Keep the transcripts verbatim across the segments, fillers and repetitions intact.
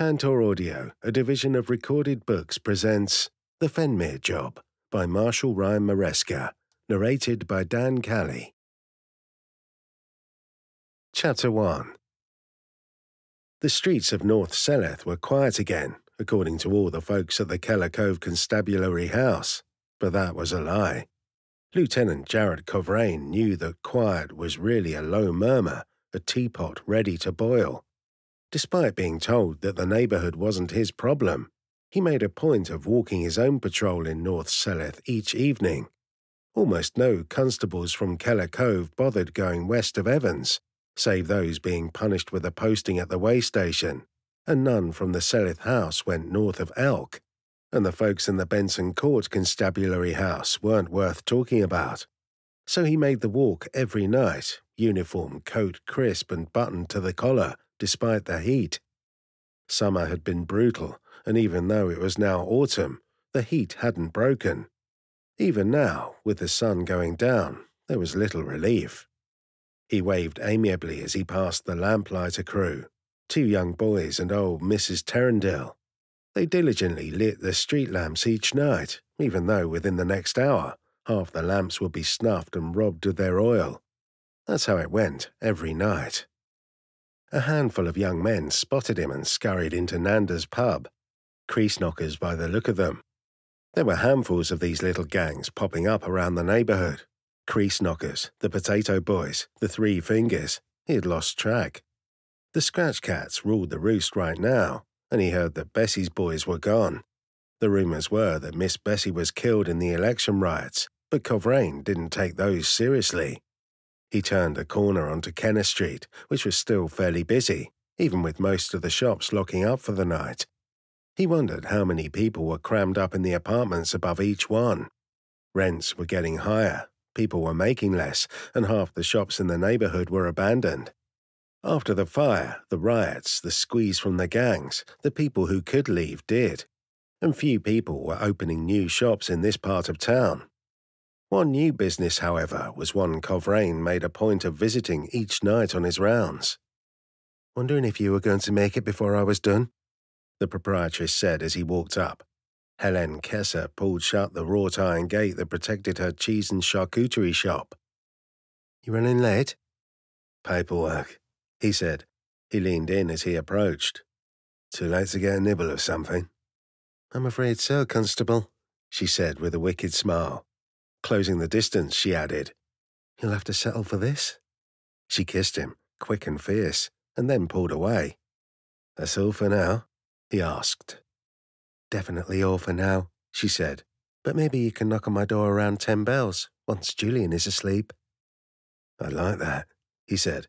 Tantor Audio, a division of Recorded Books, presents The Fenmere Job by Marshall Ryan Maresca, narrated by Dan Calley. Chapter one. The streets of North Seleth were quiet again, according to all the folks at the Keller Cove Constabulary House, but that was a lie. Lieutenant Jarrett Coverain knew that quiet was really a low murmur, a teapot ready to boil. Despite being told that the neighbourhood wasn't his problem, he made a point of walking his own patrol in North Seleth each evening. Almost no constables from Keller Cove bothered going west of Evans, save those being punished with a posting at the way station, and none from the Seleth house went north of Elk, and the folks in the Benson Court Constabulary House weren't worth talking about. So he made the walk every night, uniform, coat crisp and buttoned to the collar, despite the heat. Summer had been brutal, and even though it was now autumn, the heat hadn't broken. Even now, with the sun going down, there was little relief. He waved amiably as he passed the lamplighter crew, two young boys and old Missus Terrendale. They diligently lit the street lamps each night, even though within the next hour, half the lamps would be snuffed and robbed of their oil. That's how it went every night. A handful of young men spotted him and scurried into Nanda's pub, crease knockers by the look of them. There were handfuls of these little gangs popping up around the neighbourhood. Crease knockers, the potato boys, the three fingers. He had lost track. The scratch cats ruled the roost right now, and he heard that Bessie's boys were gone. The rumours were that Miss Bessie was killed in the election riots, but Coverain didn't take those seriously. He turned a corner onto Kenner Street, which was still fairly busy, even with most of the shops locking up for the night. He wondered how many people were crammed up in the apartments above each one. Rents were getting higher, people were making less, and half the shops in the neighbourhood were abandoned. After the fire, the riots, the squeeze from the gangs, the people who could leave did, and few people were opening new shops in this part of town. One new business, however, was one Coverain made a point of visiting each night on his rounds. "Wondering if you were going to make it before I was done?" the proprietress said as he walked up. Helen Kesser pulled shut the wrought iron gate that protected her cheese and charcuterie shop. "You running late?" "Paperwork," he said. He leaned in as he approached. "Too late to get a nibble of something?" "I'm afraid so, Constable," she said with a wicked smile. Closing the distance, she added, "You'll have to settle for this." She kissed him, quick and fierce, and then pulled away. "That's all for now?" he asked. "Definitely all for now," she said, "but maybe you can knock on my door around ten bells, once Julian is asleep." "I'd like that," he said.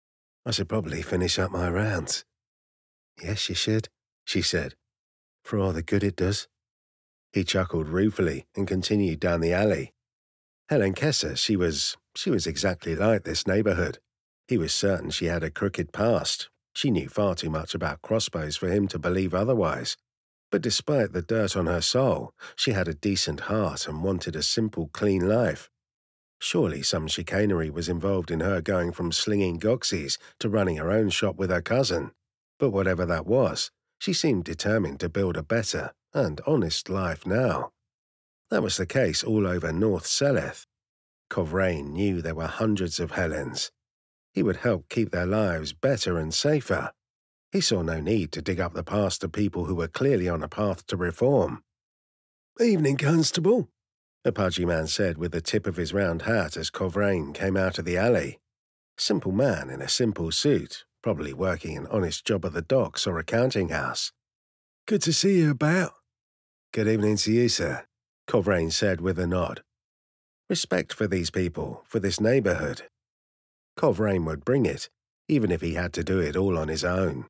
"I should probably finish up my rounds." "Yes, you should," she said, "for all the good it does." He chuckled ruefully and continued down the alley. Helen Kesser, she was, she was exactly like this neighbourhood. He was certain she had a crooked past. She knew far too much about crossbows for him to believe otherwise. But despite the dirt on her soul, she had a decent heart and wanted a simple, clean life. Surely some chicanery was involved in her going from slinging goxies to running her own shop with her cousin. But whatever that was, she seemed determined to build a better and honest life now. That was the case all over North Seleth. Coverain knew there were hundreds of Helens. He would help keep their lives better and safer. He saw no need to dig up the past of people who were clearly on a path to reform. "Evening, Constable," a pudgy man said with the tip of his round hat as Coverain came out of the alley. Simple man in a simple suit, probably working an honest job at the docks or a counting house. "Good to see you about." "Good evening to you, sir," Coverain said with a nod. Respect for these people, for this neighbourhood. Coverain would bring it, even if he had to do it all on his own.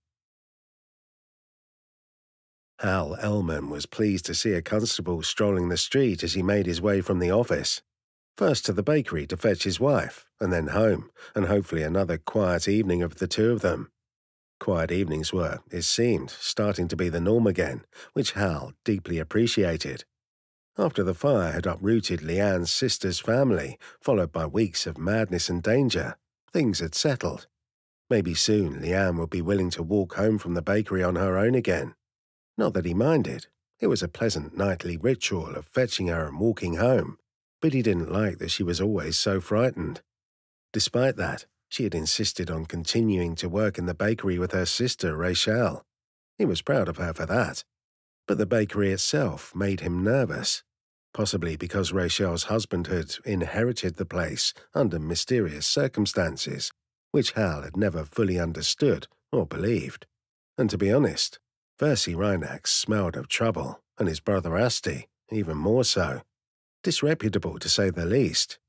Hal Ellman was pleased to see a constable strolling the street as he made his way from the office. First to the bakery to fetch his wife, and then home, and hopefully another quiet evening of the two of them. Quiet evenings were, it seemed, starting to be the norm again, which Hal deeply appreciated. After the fire had uprooted Leanne's sister's family, followed by weeks of madness and danger, things had settled. Maybe soon Leanne would be willing to walk home from the bakery on her own again. Not that he minded. It was a pleasant nightly ritual of fetching her and walking home, but he didn't like that she was always so frightened. Despite that, she had insisted on continuing to work in the bakery with her sister, Rachel. He was proud of her for that. But the bakery itself made him nervous, possibly because Rachel's husband had inherited the place under mysterious circumstances, which Hal had never fully understood or believed. And to be honest, Verci Rynax smelled of trouble, and his brother Asti even more so. Disreputable, to say the least.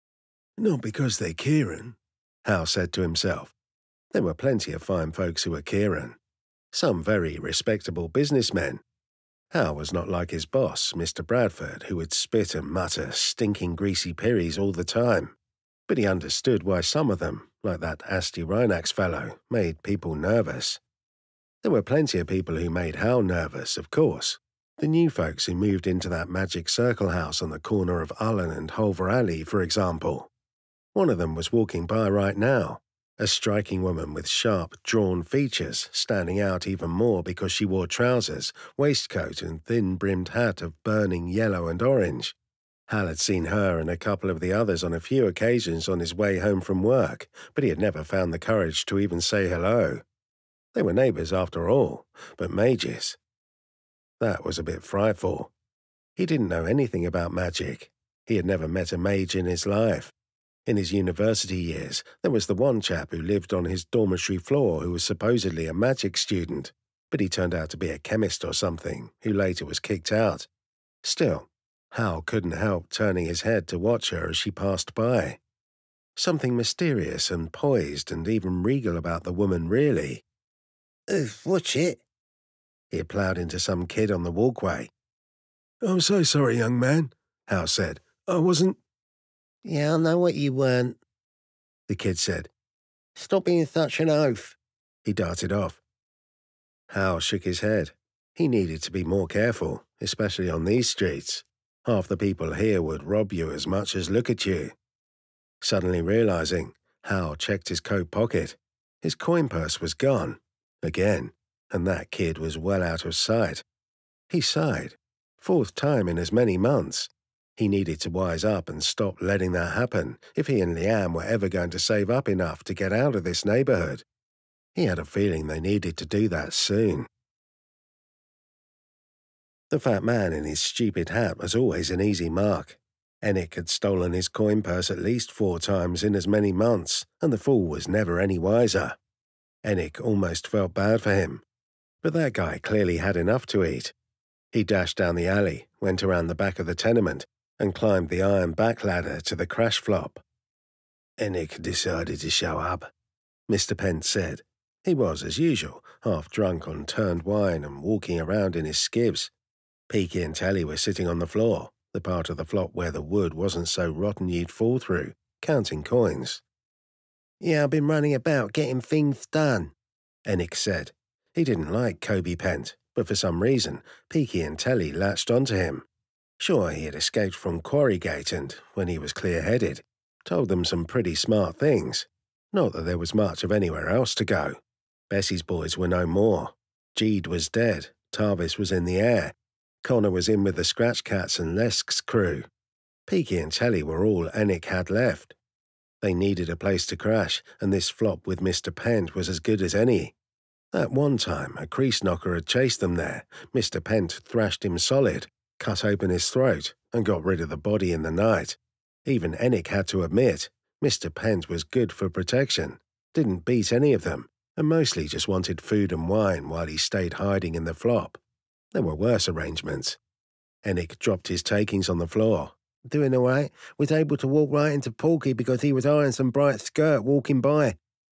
Not because they're Kieran, Hal said to himself. There were plenty of fine folks who were Kieran. Some very respectable businessmen. Hal was not like his boss, Mister Bradford, who would spit and mutter stinking greasy piries all the time. But he understood why some of them, like that Asti Rynax fellow, made people nervous. There were plenty of people who made Hal nervous, of course. The new folks who moved into that magic circle house on the corner of Ullen and Holver Alley, for example. One of them was walking by right now, a striking woman with sharp, drawn features standing out even more because she wore trousers, waistcoat and thin-brimmed hat of burning yellow and orange. Hal had seen her and a couple of the others on a few occasions on his way home from work, but he had never found the courage to even say hello. They were neighbours after all, but mages. That was a bit frightful. He didn't know anything about magic. He had never met a mage in his life. In his university years, there was the one chap who lived on his dormitory floor who was supposedly a magic student, but he turned out to be a chemist or something, who later was kicked out. Still, Hal couldn't help turning his head to watch her as she passed by. Something mysterious and poised and even regal about the woman, really. Uh, watch it. He had ploughed into some kid on the walkway. I'm so sorry, young man, Hal said. I wasn't... Yeah, I know what you weren't, the kid said. Stop being such an oaf. He darted off. Hal shook his head. He needed to be more careful, especially on these streets. Half the people here would rob you as much as look at you. Suddenly realizing, Hal checked his coat pocket. His coin purse was gone. Again, and that kid was well out of sight. He sighed. Fourth time in as many months. He needed to wise up and stop letting that happen if he and Leanne were ever going to save up enough to get out of this neighbourhood. He had a feeling they needed to do that soon. The fat man in his stupid hat was always an easy mark. Enoch had stolen his coin purse at least four times in as many months, and the fool was never any wiser. Enoch almost felt bad for him. But that guy clearly had enough to eat. He dashed down the alley, went around the back of the tenement, and climbed the iron back ladder to the crash flop. Enoch decided to show up, Mister Pent said. He was, as usual, half drunk on turned wine and walking around in his skivs. Peaky and Telly were sitting on the floor, the part of the flop where the wood wasn't so rotten you'd fall through, counting coins. Yeah, I've been running about getting things done, Enoch said. He didn't like Kobe Pent, but for some reason, Peaky and Telly latched onto him. Sure, he had escaped from Quarrygate and, when he was clear-headed, told them some pretty smart things. Not that there was much of anywhere else to go. Bessie's boys were no more. Jeed was dead. Tarvis was in the air. Connor was in with the Scratch Cats and Lesk's crew. Peaky and Telly were all Enoch had left. They needed a place to crash, and this flop with Mister Pent was as good as any. At one time, a crease knocker had chased them there. Mister Pent thrashed him solid, cut open his throat, and got rid of the body in the night. Even Enoch had to admit, Mister Pent was good for protection, didn't beat any of them, and mostly just wanted food and wine while he stayed hiding in the flop. There were worse arrangements. Enoch dropped his takings on the floor. Doing all right, was able to walk right into Porky because he was eyeing some bright skirt walking by.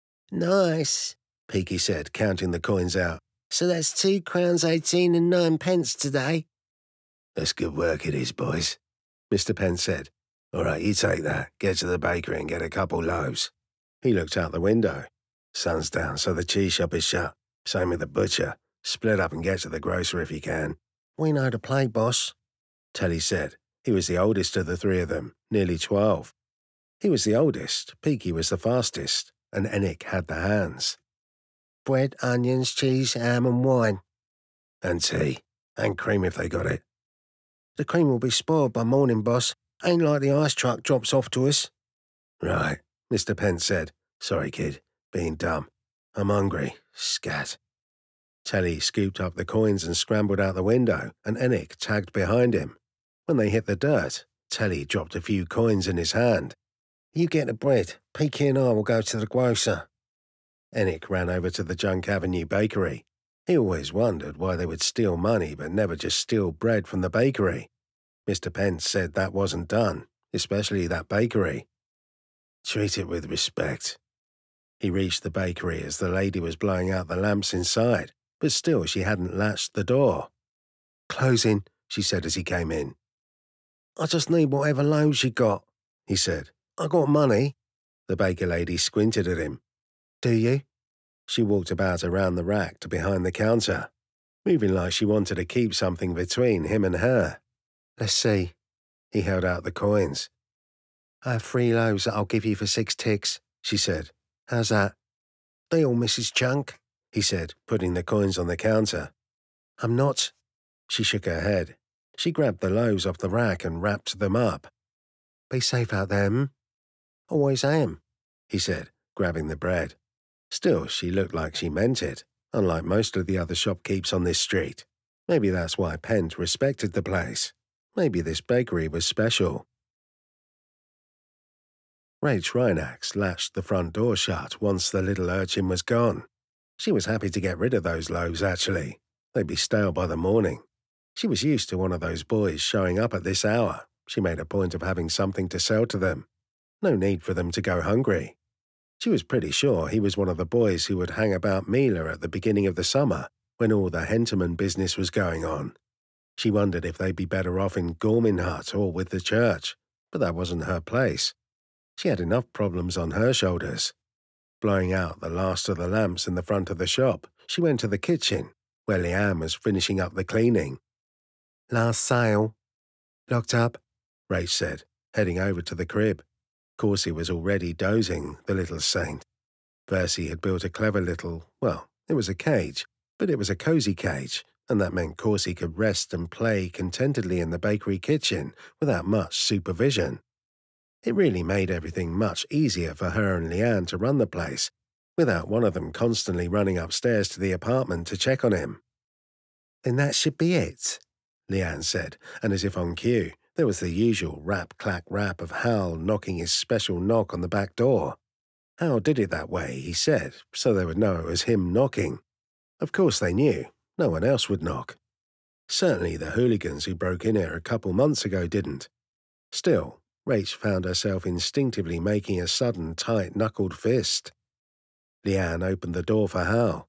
Nice, Peaky said, counting the coins out. So that's two crowns eighteen and nine pence today. That's good work it is, boys, Mister Pent said. All right, you take that, get to the bakery and get a couple loaves. He looked out the window. Sun's down, so the cheese shop is shut. Same with the butcher. Split up and get to the grocer if you can. We know the play, boss, Telly said. He was the oldest of the three of them, nearly twelve. He was the oldest, Peaky was the fastest. and Enoch had the hands. Bread, onions, cheese, ham and wine. And tea. And cream if they got it. The cream will be spoiled by morning, boss. Ain't like the ice truck drops off to us. Right, Mister Pence said. Sorry, kid. Being dumb. I'm hungry. Scat. Telly scooped up the coins and scrambled out the window, and Enoch tagged behind him. When they hit the dirt, Telly dropped a few coins in his hand. You get the bread. Peaky and I will go to the grocer. Enoch ran over to the Junk Avenue bakery. He always wondered why they would steal money but never just steal bread from the bakery. Mister Pence said that wasn't done, especially that bakery. Treat it with respect. He reached the bakery as the lady was blowing out the lamps inside, but still she hadn't latched the door. Closing, she said as he came in. I just need whatever loaves you got, he said. I got money. The baker lady squinted at him. Do you? She walked about around the rack to behind the counter, moving like she wanted to keep something between him and her. Let's see. He held out the coins. I have three loaves that I'll give you for six ticks, she said. How's that? Deal, Missus Junk, he said, putting the coins on the counter. I'm not. She shook her head. She grabbed the loaves off the rack and wrapped them up. Be safe out there, hmm? Always am, he said, grabbing the bread. Still, she looked like she meant it, unlike most of the other shopkeepers on this street. Maybe that's why Pent respected the place. Maybe this bakery was special. Rach Rynax latched the front door shut once the little urchin was gone. She was happy to get rid of those loaves, actually. They'd be stale by the morning. She was used to one of those boys showing up at this hour. She made a point of having something to sell to them. No need for them to go hungry. She was pretty sure he was one of the boys who would hang about Mila at the beginning of the summer when all the Henterman business was going on. She wondered if they'd be better off in Gorman Hut or with the church, but that wasn't her place. She had enough problems on her shoulders. Blowing out the last of the lamps in the front of the shop, she went to the kitchen, where Leanne was finishing up the cleaning. Last sale. Locked up, Rach said, heading over to the crib. Corsie was already dozing, the little saint. Verci had built a clever little, well, it was a cage, but it was a cosy cage, and that meant Corsie could rest and play contentedly in the bakery kitchen without much supervision. It really made everything much easier for her and Leanne to run the place, without one of them constantly running upstairs to the apartment to check on him. Then that should be it, Leanne said, and as if on cue, there was the usual rap-clack-rap of Hal knocking his special knock on the back door. Hal did it that way, he said, so they would know it was him knocking. Of course they knew. No one else would knock. Certainly the hooligans who broke in here a couple months ago didn't. Still, Rach found herself instinctively making a sudden tight-knuckled fist. Leanne opened the door for Hal.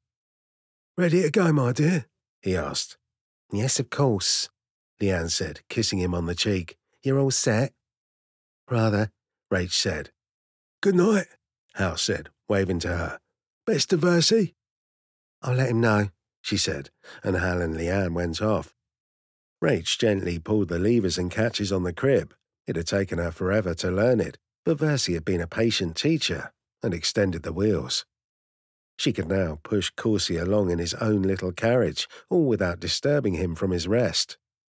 Ready to go, my dear? He asked. Yes, of course, Leanne said, kissing him on the cheek. You're all set? Rather, Rach said. Good night, Hal said, waving to her. Best of Verci? I'll let him know, she said, and Hal and Leanne went off. Rach gently pulled the levers and catches on the crib. It had taken her forever to learn it, but Verci had been a patient teacher and extended the wheels. She could now push Corsie along in his own little carriage, all without disturbing him from his rest.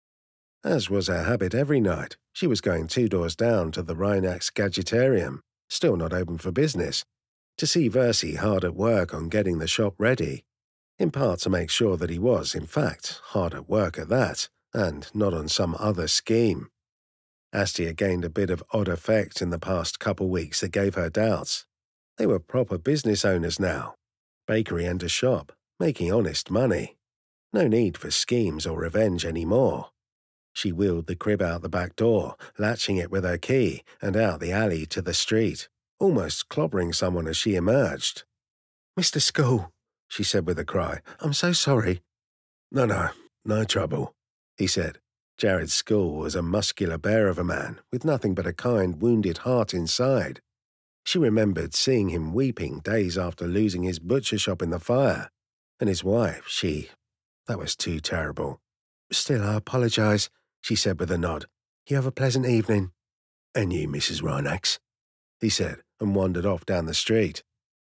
As was her habit every night, she was going two doors down to the Rynax Gadgetarium, still not open for business, to see Verci hard at work on getting the shop ready, in part to make sure that he was, in fact, hard at work at that, and not on some other scheme. Asti had gained a bit of odd effect in the past couple weeks that gave her doubts. They were proper business owners now. Bakery and a shop, making honest money. No need for schemes or revenge anymore. She wheeled the crib out the back door, latching it with her key, and out the alley to the street, almost clobbering someone as she emerged. Mister School, she said with a cry, I'm so sorry. No, no, no trouble, he said. Jared School was a muscular bear of a man, with nothing but a kind, wounded heart inside. She remembered seeing him weeping days after losing his butcher shop in the fire, and his wife, she... that was too terrible. Still, I apologise, she said with a nod. You have a pleasant evening. And you, Missus Rynax, he said, and wandered off down the street.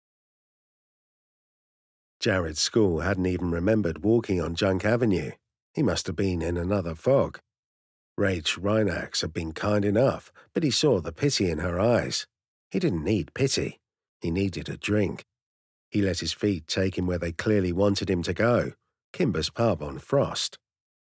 Jared's school hadn't even remembered walking on Junk Avenue. He must have been in another fog. Rach Rynax had been kind enough, but he saw the pity in her eyes. He didn't need pity. He needed a drink. He let his feet take him where they clearly wanted him to go, Kimber's pub on Frost.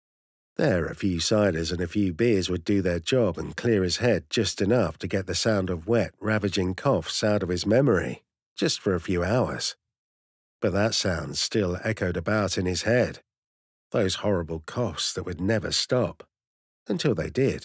There, a few ciders and a few beers would do their job and clear his head just enough to get the sound of wet, ravaging coughs out of his memory, just for a few hours. But that sound still echoed about in his head. Those horrible coughs that would never stop. Until they did.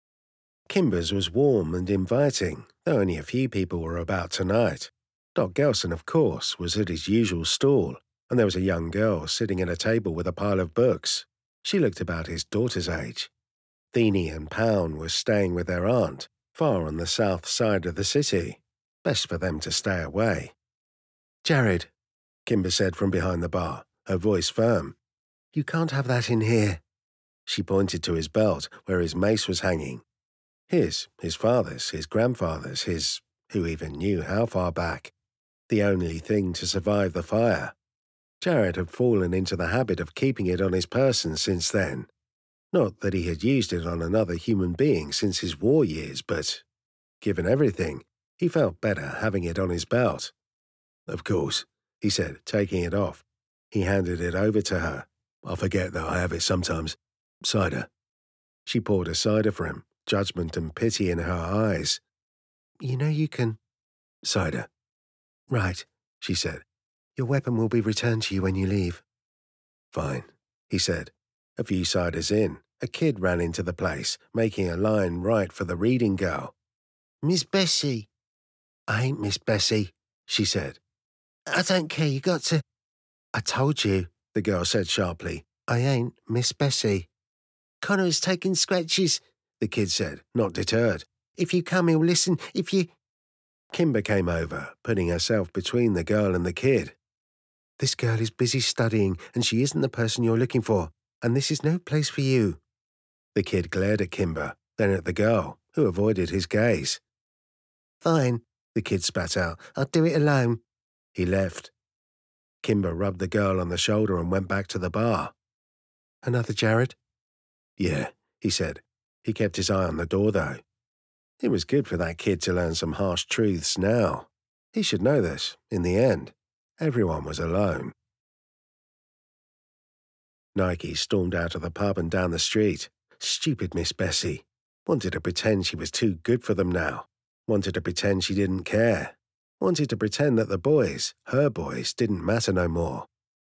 Kimber's was warm and inviting, though only a few people were about tonight. Doc Gelson, of course, was at his usual stall, and there was a young girl sitting at a table with a pile of books. She looked about his daughter's age. Theeny and Pound were staying with their aunt, far on the south side of the city. Best for them to stay away. "Jared," Kimber said from behind the bar, her voice firm. "You can't have that in here." She pointed to his belt, where his mace was hanging. His, his father's, his grandfather's, his, who even knew how far back. The only thing to survive the fire. Jared had fallen into the habit of keeping it on his person since then. Not that he had used it on another human being since his war years, but, given everything, he felt better having it on his belt. "Of course," he said, taking it off. He handed it over to her. "I forget that I have it sometimes. Cider." She poured a cider for him, judgment and pity in her eyes. "You know you can—" "Cider." "Right," she said. "Your weapon will be returned to you when you leave." "Fine," he said. A few ciders in, a kid ran into the place, making a line right for the reading girl. "Miss Bessie." "I ain't Miss Bessie," she said. "I don't care, you got to—" "I told you," the girl said sharply. "I ain't Miss Bessie." "Connor is taking scratches," the kid said, not deterred. "If you come, he'll listen. If you—" Kimber came over, putting herself between the girl and the kid. "This girl is busy studying, and she isn't the person you're looking for, and this is no place for you." The kid glared at Kimber, then at the girl, who avoided his gaze. "Fine," the kid spat out. "I'll do it alone." He left. Kimber rubbed the girl on the shoulder and went back to the bar. "Another Jared?" "Yeah," he said. He kept his eye on the door, though. It was good for that kid to learn some harsh truths now. He should know this, in the end. Everyone was alone. Nike stormed out of the pub and down the street. Stupid Miss Bessie. Wanted to pretend she was too good for them now. Wanted to pretend she didn't care. Wanted to pretend that the boys, her boys, didn't matter no more.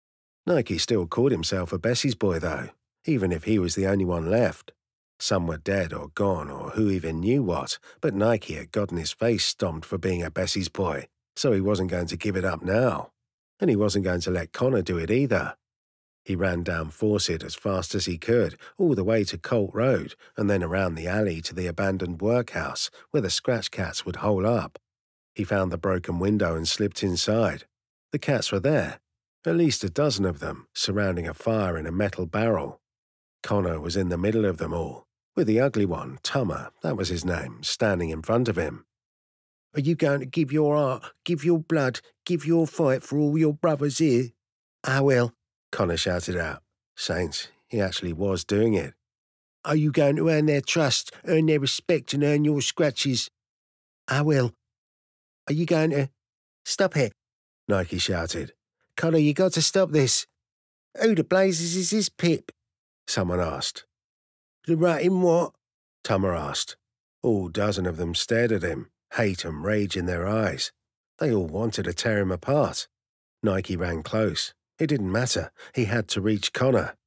Nike still called himself a Bessie's boy, though, even if he was the only one left. Some were dead or gone or who even knew what, but Nike had gotten his face stomped for being a Bessie's boy, so he wasn't going to give it up now. And he wasn't going to let Connor do it either. He ran down Fawcett as fast as he could, all the way to Colt Road, and then around the alley to the abandoned workhouse where the scratch cats would hole up. He found the broken window and slipped inside. The cats were there, at least a dozen of them, surrounding a fire in a metal barrel. Connor was in the middle of them all, with the ugly one, Tummer, that was his name, standing in front of him. "Are you going to give your heart, give your blood, give your fight for all your brothers here?" "I will," Connor shouted out. Saints, he actually was doing it. "Are you going to earn their trust, earn their respect and earn your scratches?" "I will." "Are you going to—" "Stop it," Nike shouted. "Connor, you got to stop this." "Who the blazes is this Pip?" someone asked. "The rat in what?" Tummer asked. All dozen of them stared at him, hate and rage in their eyes. They all wanted to tear him apart. Nike ran close. It didn't matter. He had to reach Connor.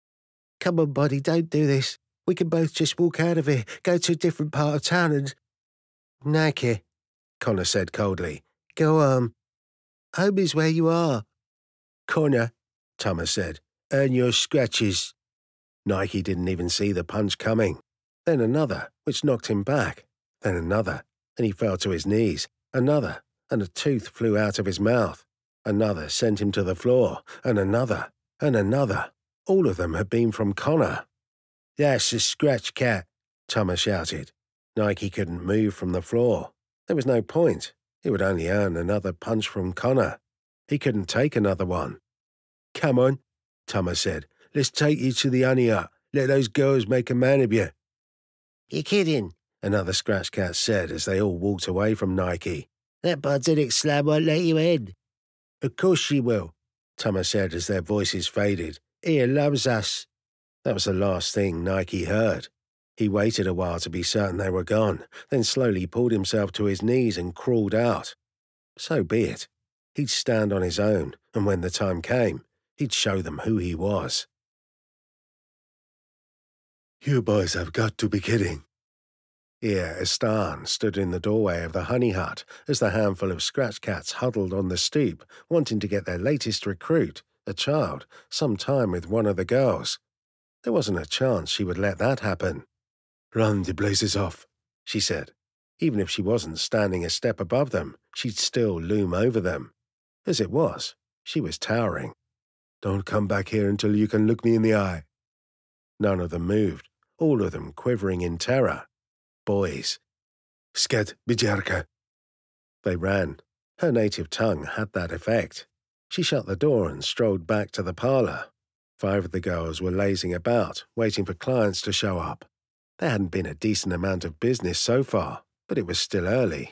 "Come on, buddy, don't do this. We can both just walk out of here, go to a different part of town and—" "Nike," Connor said coldly. "Go on. Home is where you are." "Connor," Tummer said, "earn your scratches." Nike didn't even see the punch coming. Then another, which knocked him back. Then another, and he fell to his knees. Another, and a tooth flew out of his mouth. Another sent him to the floor, and another, and another. All of them had been from Connor. "That's a scratch cat," Tummer shouted. Nike couldn't move from the floor. There was no point. He would only earn another punch from Connor. He couldn't take another one. Come on, Thomas said. Let's take you to the honey hut. Let those girls make a man of you. You're kidding, another scratch cat said as they all walked away from Nike. That budsodic slab won't let you in. Of course she will, Thomas said as their voices faded. He loves us. That was the last thing Nike heard. He waited a while to be certain they were gone, then slowly pulled himself to his knees and crawled out. So be it. He'd stand on his own, and when the time came, he'd show them who he was. You boys have got to be kidding. Here, Astan stood in the doorway of the honey hut as the handful of scratch cats huddled on the stoop, wanting to get their latest recruit, a child, some time with one of the girls. There wasn't a chance she would let that happen. Run the blazes off, she said. Even if she wasn't standing a step above them, she'd still loom over them. As it was, she was towering. Don't come back here until you can look me in the eye. None of them moved, all of them quivering in terror. Boys. Sket bijarka. They ran. Her native tongue had that effect. She shut the door and strolled back to the parlour. Five of the girls were lazing about, waiting for clients to show up. There hadn't been a decent amount of business so far, but it was still early.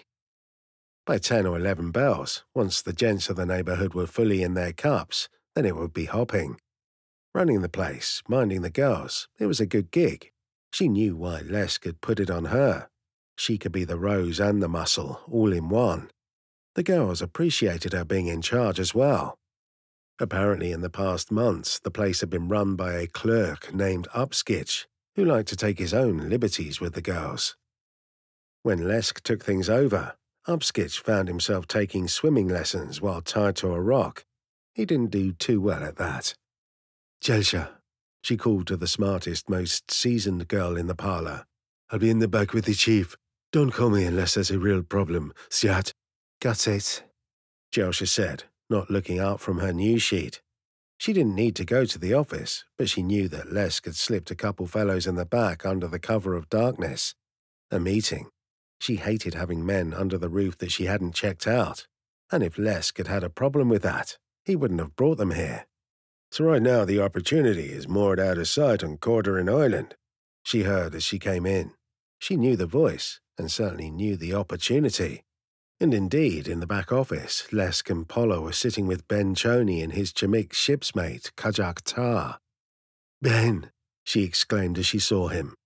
By ten or eleven bells, once the gents of the neighbourhood were fully in their cups, then it would be hopping. Running the place, minding the girls, it was a good gig. She knew why Lesk had put it on her. She could be the rose and the muscle, all in one. The girls appreciated her being in charge as well. Apparently in the past months, the place had been run by a clerk named Upskitch, who liked to take his own liberties with the girls. When Lesk took things over, Upskitch found himself taking swimming lessons while tied to a rock. He didn't do too well at that. Jelsha, she called to the smartest, most seasoned girl in the parlour. I'll be in the back with the chief. Don't call me unless there's a real problem, Siat. Got it, Jelsha said, not looking up from her news sheet. She didn't need to go to the office, but she knew that Lesk had slipped a couple fellows in the back under the cover of darkness. A meeting. She hated having men under the roof that she hadn't checked out. And if Lesk had had a problem with that, he wouldn't have brought them here. So right now the opportunity is moored out of sight on Cordurin Island, she heard as she came in. She knew the voice, and certainly knew the opportunity. And indeed, in the back office, Lesk and Polo were sitting with Ben Choney and his Chemik shipsmate, Kajak Tar. Ben, she exclaimed as she saw him.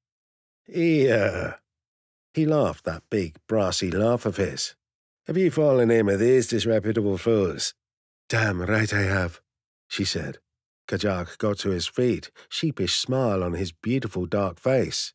Yeah. He laughed that big, brassy laugh of his. Have you fallen in with these disreputable fools? Damn right I have, she said. Kajak got to his feet, sheepish smile on his beautiful dark face.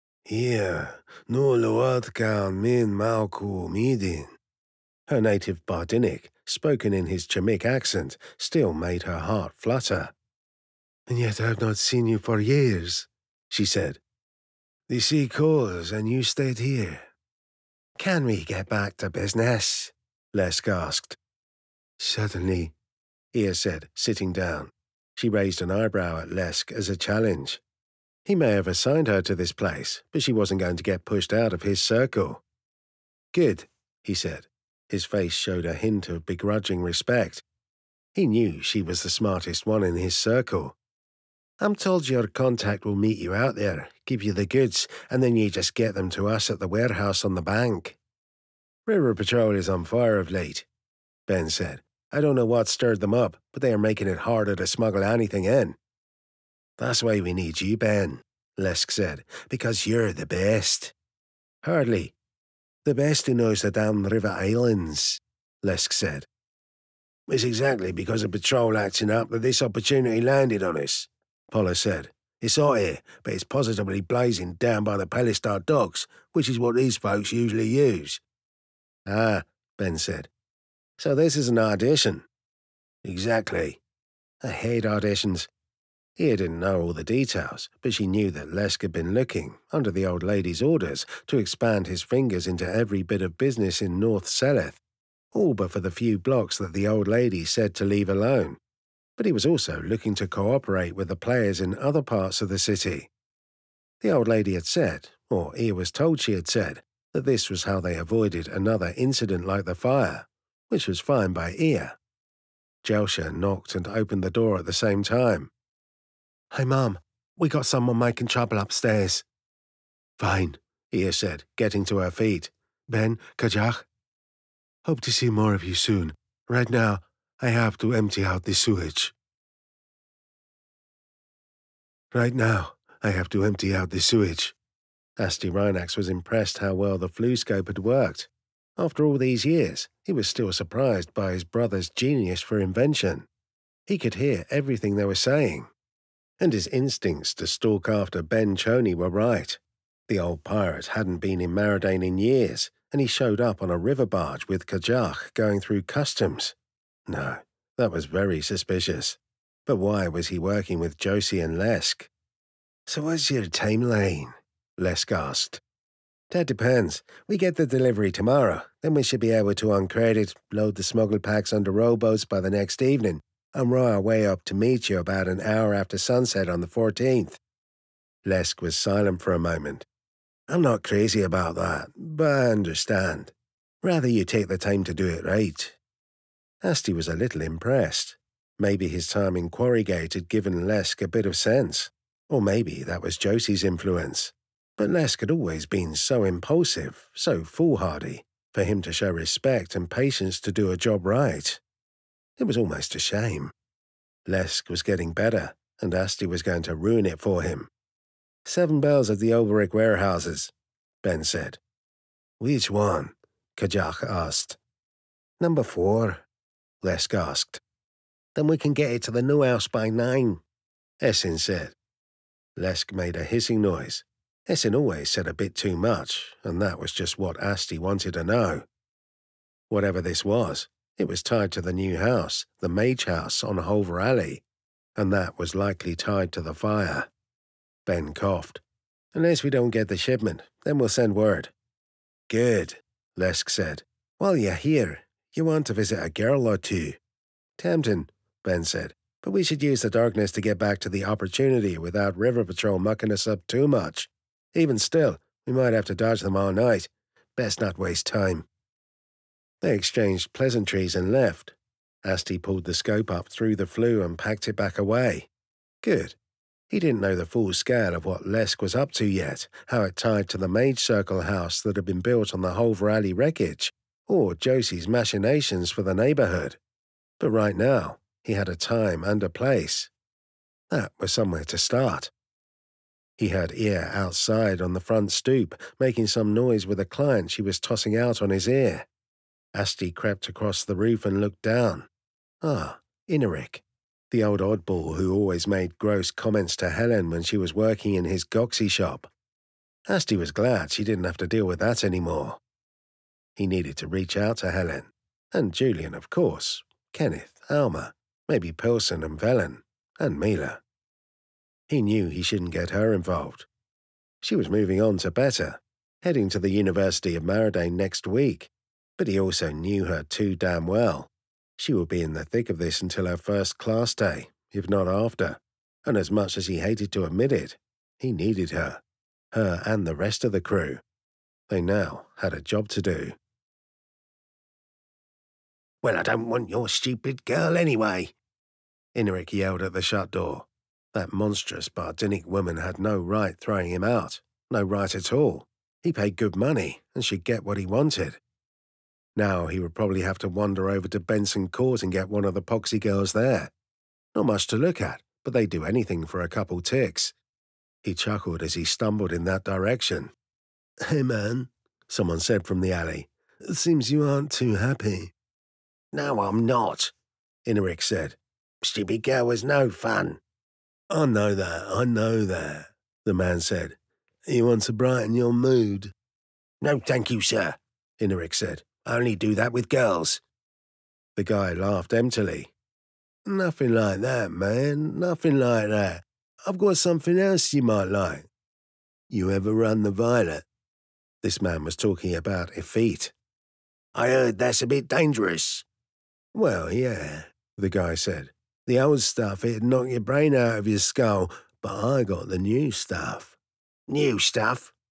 Here, no loadkan min malku midin. Her native Bardinic, spoken in his Chemik accent, still made her heart flutter. And yet I have not seen you for years, she said. The sea calls and you stayed here. Can we get back to business? Lesk asked. Certainly, Ia said, sitting down. She raised an eyebrow at Lesk as a challenge. He may have assigned her to this place, but she wasn't going to get pushed out of his circle. Good, he said. His face showed a hint of begrudging respect. He knew she was the smartest one in his circle. I'm told your contact will meet you out there, give you the goods, and then you just get them to us at the warehouse on the bank. River Patrol is on fire of late, Ben said. I don't know what stirred them up, but they are making it harder to smuggle anything in. That's why we need you, Ben, Lesk said, because you're the best. Hardly. The best who knows the damn River Islands, Lesk said. It's exactly because of Patrol acting up that this opportunity landed on us, Polo said. It's hot here, but it's positively blazing down by the Palistar docks, which is what these folks usually use. Ah, Ben said. So this is an audition? Exactly. I hate auditions. Ia didn't know all the details, but she knew that Lesk had been looking, under the old lady's orders, to expand his fingers into every bit of business in North Seleth, all but for the few blocks that the old lady said to leave alone. But he was also looking to cooperate with the players in other parts of the city. The old lady had said, or Ia was told she had said, that this was how they avoided another incident like the fire, which was fine by Ia. Jelsha knocked and opened the door at the same time. "Hey, Mum, we got someone making trouble upstairs." "Fine," Ia said, getting to her feet. "Ben, Kajak? Hope to see more of you soon. Right now, I have to empty out the sewage." Right now, I have to empty out the sewage. Asti Rynax was impressed how well the fluescope had worked. After all these years, he was still surprised by his brother's genius for invention. He could hear everything they were saying. And his instincts to stalk after Ben Choney were right. The old pirate hadn't been in Maradaine in years, and he showed up on a river barge with Kajak going through customs. No, that was very suspicious. But why was he working with Josie and Lesk? "So what's your timeline?" Lesk asked. "That depends. We get the delivery tomorrow, then we should be able to uncrate it, load the smuggle packs onto rowboats by the next evening, and row our way up to meet you about an hour after sunset on the fourteenth. Lesk was silent for a moment. "I'm not crazy about that, but I understand. Rather you take the time to do it right." Asti was a little impressed. Maybe his time in Quarrygate had given Lesk a bit of sense. Or maybe that was Josie's influence. But Lesk had always been so impulsive, so foolhardy, for him to show respect and patience to do a job right. It was almost a shame. Lesk was getting better, and Asti was going to ruin it for him. "Seven bells at the Olberic warehouses," Ben said. "Which one?" Kajak asked. "Number four," Lesk asked. "Then we can get it to the new house by nine," Essin said. Lesk made a hissing noise. Essin always said a bit too much, and that was just what Asti wanted to know. Whatever this was, it was tied to the new house, the mage house on Holver Alley, and that was likely tied to the fire. Ben coughed. "Unless we don't get the shipment, then we'll send word." "Good," Lesk said. "While you're here, you want to visit a girl or two." "Tempting," Ben said, "but we should use the darkness to get back to the Opportunity without River Patrol mucking us up too much. Even still, we might have to dodge them all night. Best not waste time." They exchanged pleasantries and left. Asti pulled the scope up through the flue and packed it back away. Good. He didn't know the full scale of what Lesk was up to yet, how it tied to the Mage Circle house that had been built on the Holver Alley wreckage, or Josie's machinations for the neighborhood. But right now, he had a time and a place. That was somewhere to start. He heard Ear outside on the front stoop, making some noise with a client she was tossing out on his ear. Asti crept across the roof and looked down. Ah, Inaric, the old oddball who always made gross comments to Helen when she was working in his goxy shop. Asti was glad she didn't have to deal with that anymore. He needed to reach out to Helen, and Julian, of course, Kenneth, Alma, maybe Pilson and Velen, and Mila. He knew he shouldn't get her involved. She was moving on to better, heading to the University of Maradaine next week, but he also knew her too damn well. She would be in the thick of this until her first class day, if not after, and as much as he hated to admit it, he needed her, her and the rest of the crew. They now had a job to do. "Well, I don't want your stupid girl anyway," Inaric yelled at the shut door. That monstrous Bardinic woman had no right throwing him out, no right at all. He paid good money and should get what he wanted. Now he would probably have to wander over to Benson Court and get one of the poxy girls there. Not much to look at, but they'd do anything for a couple ticks. He chuckled as he stumbled in that direction. "Hey man," someone said from the alley. "It seems you aren't too happy." "No, I'm not," Inaric said. "Stupid girl was no fun." "I know that, I know that," the man said. "You want to brighten your mood?" "No, thank you, sir," Inaric said. "I only do that with girls." The guy laughed emptily. "Nothing like that, man, nothing like that. I've got something else you might like. You ever run the Violet?" This man was talking about effete. "I heard that's a bit dangerous." "Well, yeah," the guy said. "The old stuff, it'd knock your brain out of your skull, but I got the new stuff." "New stuff?"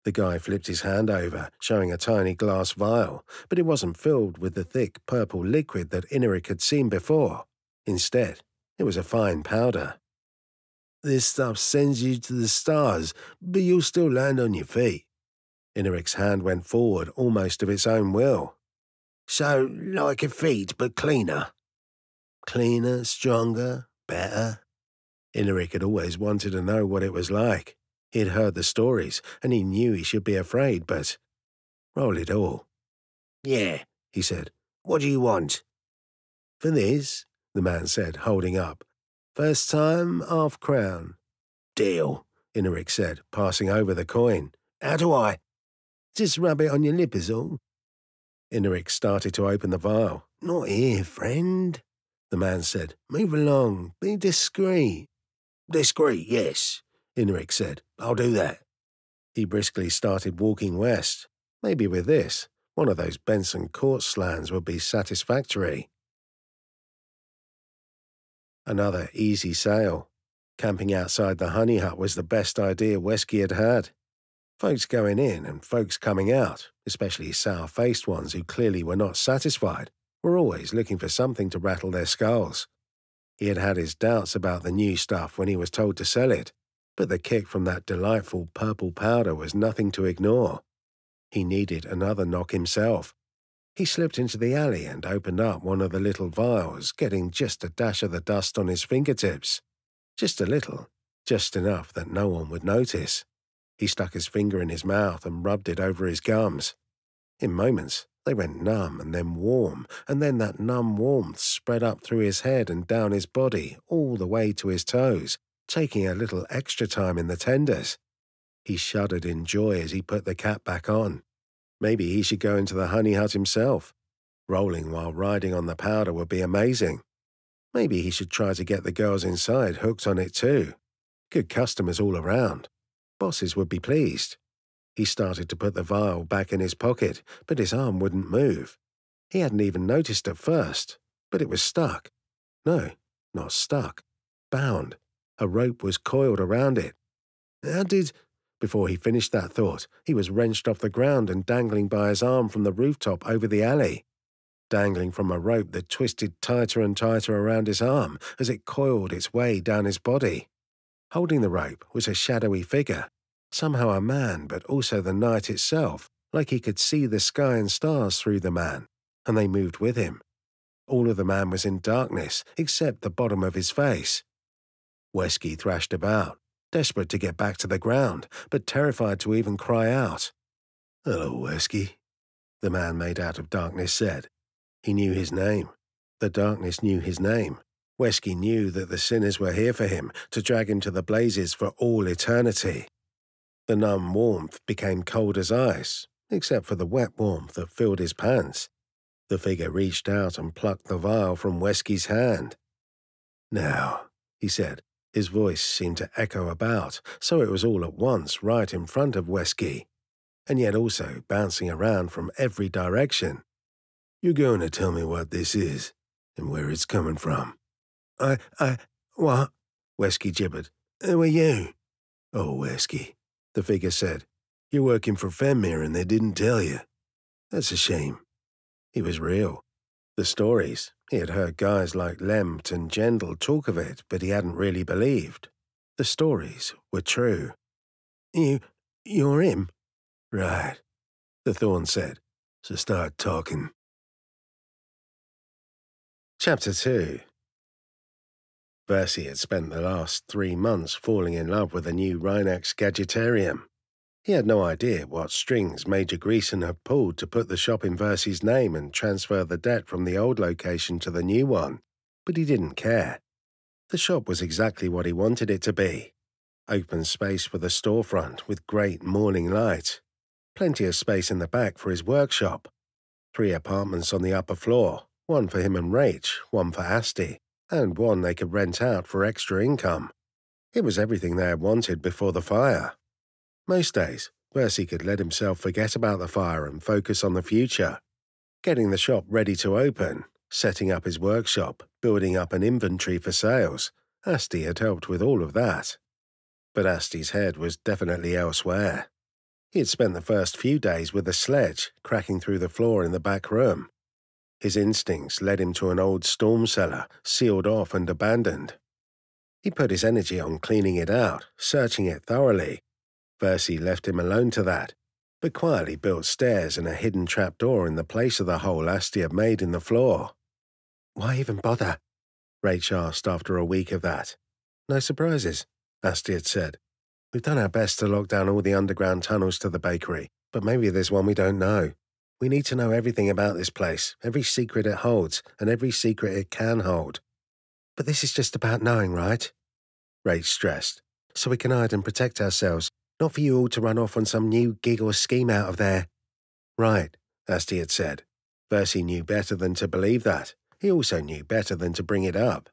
The guy flipped his hand over, showing a tiny glass vial, but it wasn't filled with the thick purple liquid that Inaric had seen before. Instead, it was a fine powder. "This stuff sends you to the stars, but you'll still land on your feet." Inaric's hand went forward almost of its own will. "So, like a feet, but cleaner?" "Cleaner, stronger, better?" Inaric had always wanted to know what it was like. He had heard the stories, and he knew he should be afraid, but... Roll it all. "Yeah," he said. "What do you want?" "For this," the man said, holding up. "First time, half crown." "Deal," Inaric said, passing over the coin. "How do I?" "Just rub it on your lip is all." Inaric started to open the vial. "Not here, friend," the man said. "Move along. Be discreet." "Discreet, yes," Inaric said. "I'll do that." He briskly started walking west. Maybe with this, one of those Benson Court slams would be satisfactory. Another easy sail. Camping outside the honey hut was the best idea Wesky had had. Folks going in and folks coming out, especially sour-faced ones who clearly were not satisfied, were always looking for something to rattle their skulls. He had had his doubts about the new stuff when he was told to sell it, but the kick from that delightful purple powder was nothing to ignore. He needed another knock himself. He slipped into the alley and opened up one of the little vials, getting just a dash of the dust on his fingertips. Just a little, just enough that no one would notice. He stuck his finger in his mouth and rubbed it over his gums. In moments, they went numb and then warm, and then that numb warmth spread up through his head and down his body, all the way to his toes, taking a little extra time in the tenders. He shuddered in joy as he put the cap back on. Maybe he should go into the honey hut himself. Rolling while riding on the powder would be amazing. Maybe he should try to get the girls inside hooked on it too. Good customers all around. Bosses would be pleased. He started to put the vial back in his pocket, but his arm wouldn't move. He hadn't even noticed at first, but it was stuck. No, not stuck. Bound. A rope was coiled around it. How did... Before he finished that thought, he was wrenched off the ground and dangling by his arm from the rooftop over the alley. Dangling from a rope that twisted tighter and tighter around his arm as it coiled its way down his body. Holding the rope was a shadowy figure, somehow a man but also the night itself, like he could see the sky and stars through the man, and they moved with him. All of the man was in darkness except the bottom of his face. Wesky thrashed about, desperate to get back to the ground, but terrified to even cry out. "Hello, Wesky," the man made out of darkness said. He knew his name. The darkness knew his name. Wesky knew that the sinners were here for him, to drag him to the blazes for all eternity. The numb warmth became cold as ice, except for the wet warmth that filled his pants. The figure reached out and plucked the vial from Wesky's hand. "Now," he said. His voice seemed to echo about, so it was all at once right in front of Wesky, and yet also bouncing around from every direction. "You're going to tell me what this is, and where it's coming from." I, I, what?" Wesky gibbered. "Who are you?" "Oh, Wesky," the figure said. "You're working for Fenmere and they didn't tell you. That's a shame." He was real. The stories, he had heard guys like Lempt and Gendel talk of it, but he hadn't really believed. The stories were true. You, you're him?" "Right," the Thorn said. "So start talking." Chapter two. Verci had spent the last three months falling in love with a new Rynax gadgetarium. He had no idea what strings Major Greason had pulled to put the shop in Verci's name and transfer the debt from the old location to the new one, but he didn't care. The shop was exactly what he wanted it to be. Open space for the storefront with great morning light. Plenty of space in the back for his workshop. Three apartments on the upper floor, one for him and Rach, one for Asti, and one they could rent out for extra income. It was everything they had wanted before the fire. Most days, Verci could let himself forget about the fire and focus on the future. Getting the shop ready to open, setting up his workshop, building up an inventory for sales. Asti had helped with all of that. But Asti's head was definitely elsewhere. He had spent the first few days with a sledge, cracking through the floor in the back room. His instincts led him to an old storm cellar, sealed off and abandoned. He put his energy on cleaning it out, searching it thoroughly. Verci left him alone to that, but quietly built stairs and a hidden trapdoor in the place of the hole Asti had made in the floor. "Why even bother?" Rach asked after a week of that. "No surprises," Asti had said. "We've done our best to lock down all the underground tunnels to the bakery, but maybe there's one we don't know. We need to know everything about this place, every secret it holds, and every secret it can hold." "But this is just about knowing, right?" Rach stressed. "So we can hide and protect ourselves, not for you all to run off on some new gig or scheme out of there." "Right," Asti had said. Verci knew better than to believe that. He also knew better than to bring it up.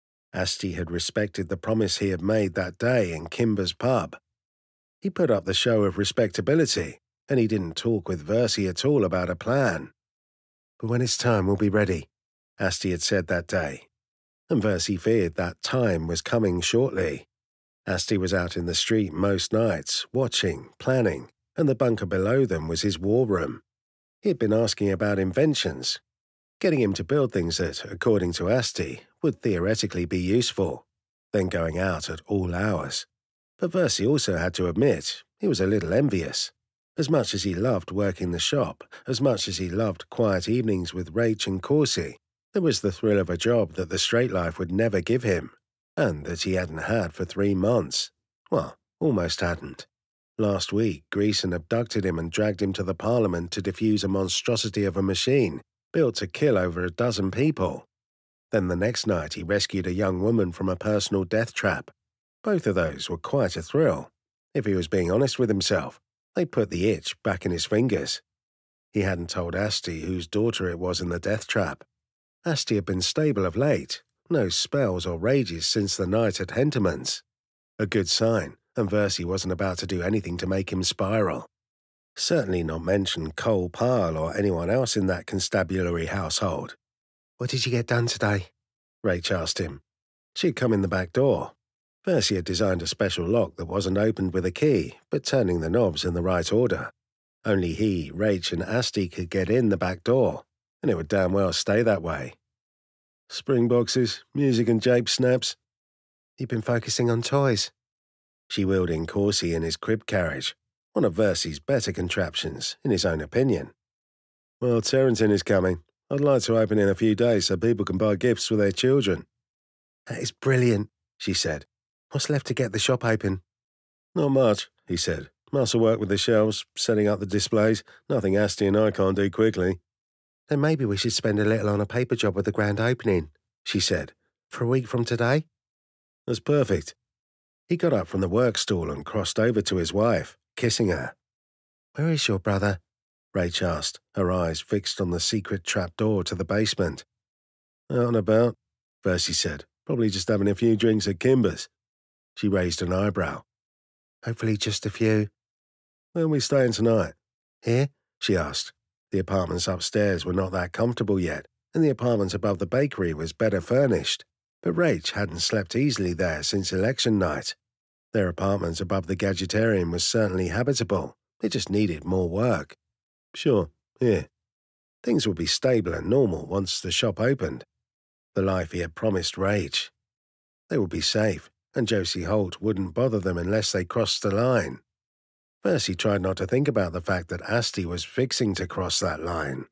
Asti had respected the promise he had made that day in Kimber's pub. He put up the show of respectability, and he didn't talk with Verci at all about a plan. "But when it's time, we'll be ready," Asti had said that day. And Verci feared that time was coming shortly. Asti was out in the street most nights, watching, planning, and the bunker below them was his war room. He had been asking about inventions, getting him to build things that, according to Asti, would theoretically be useful, then going out at all hours. But Verci also had to admit he was a little envious. As much as he loved working the shop, as much as he loved quiet evenings with Rach and Corsi, there was the thrill of a job that the straight life would never give him, and that he hadn't had for three months. Well, almost hadn't. Last week, Greason abducted him and dragged him to the Parliament to defuse a monstrosity of a machine built to kill over a dozen people. Then the next night he rescued a young woman from a personal death trap. Both of those were quite a thrill. If he was being honest with himself, they put the itch back in his fingers. He hadn't told Asti whose daughter it was in the death trap. Asti had been stable of late, no spells or rages since the night at Henterman's. A good sign, and Verci wasn't about to do anything to make him spiral. Certainly not mention Cole Pyle or anyone else in that constabulary household. "What did you get done today?" Rach asked him. She had come in the back door. Verci had designed a special lock that wasn't opened with a key, but turning the knobs in the right order. Only he, Rach, and Asti could get in the back door, and it would damn well stay that way. "Spring boxes, music and jape snaps." "You've been focusing on toys." She wheeled in Corsi in his crib carriage, one of Verci's better contraptions, in his own opinion. "Well, Terrentin is coming. I'd like to open in a few days so people can buy gifts for their children." "That is brilliant," she said. "What's left to get the shop open?" "Not much," he said. "Muscle work with the shelves, setting up the displays, nothing Asti and I can't do quickly." "Then maybe we should spend a little on a paper job with the grand opening," she said. "For a week from today?" "That's perfect." He got up from the work stool and crossed over to his wife, kissing her. "Where is your brother?" Rach asked, her eyes fixed on the secret trapdoor to the basement. "Out and about," Verci said. "Probably just having a few drinks at Kimber's." She raised an eyebrow. "Hopefully just a few." "Where are we staying tonight?" "Here?" she asked. The apartments upstairs were not that comfortable yet, and the apartment above the bakery was better furnished. But Rach hadn't slept easily there since election night. Their apartment above the Gadgetarian was certainly habitable. It just needed more work. "Sure, here." Things would be stable and normal once the shop opened. The life he had promised Rach. They would be safe, and Josie Holt wouldn't bother them unless they crossed the line. Verci tried not to think about the fact that Asti was fixing to cross that line.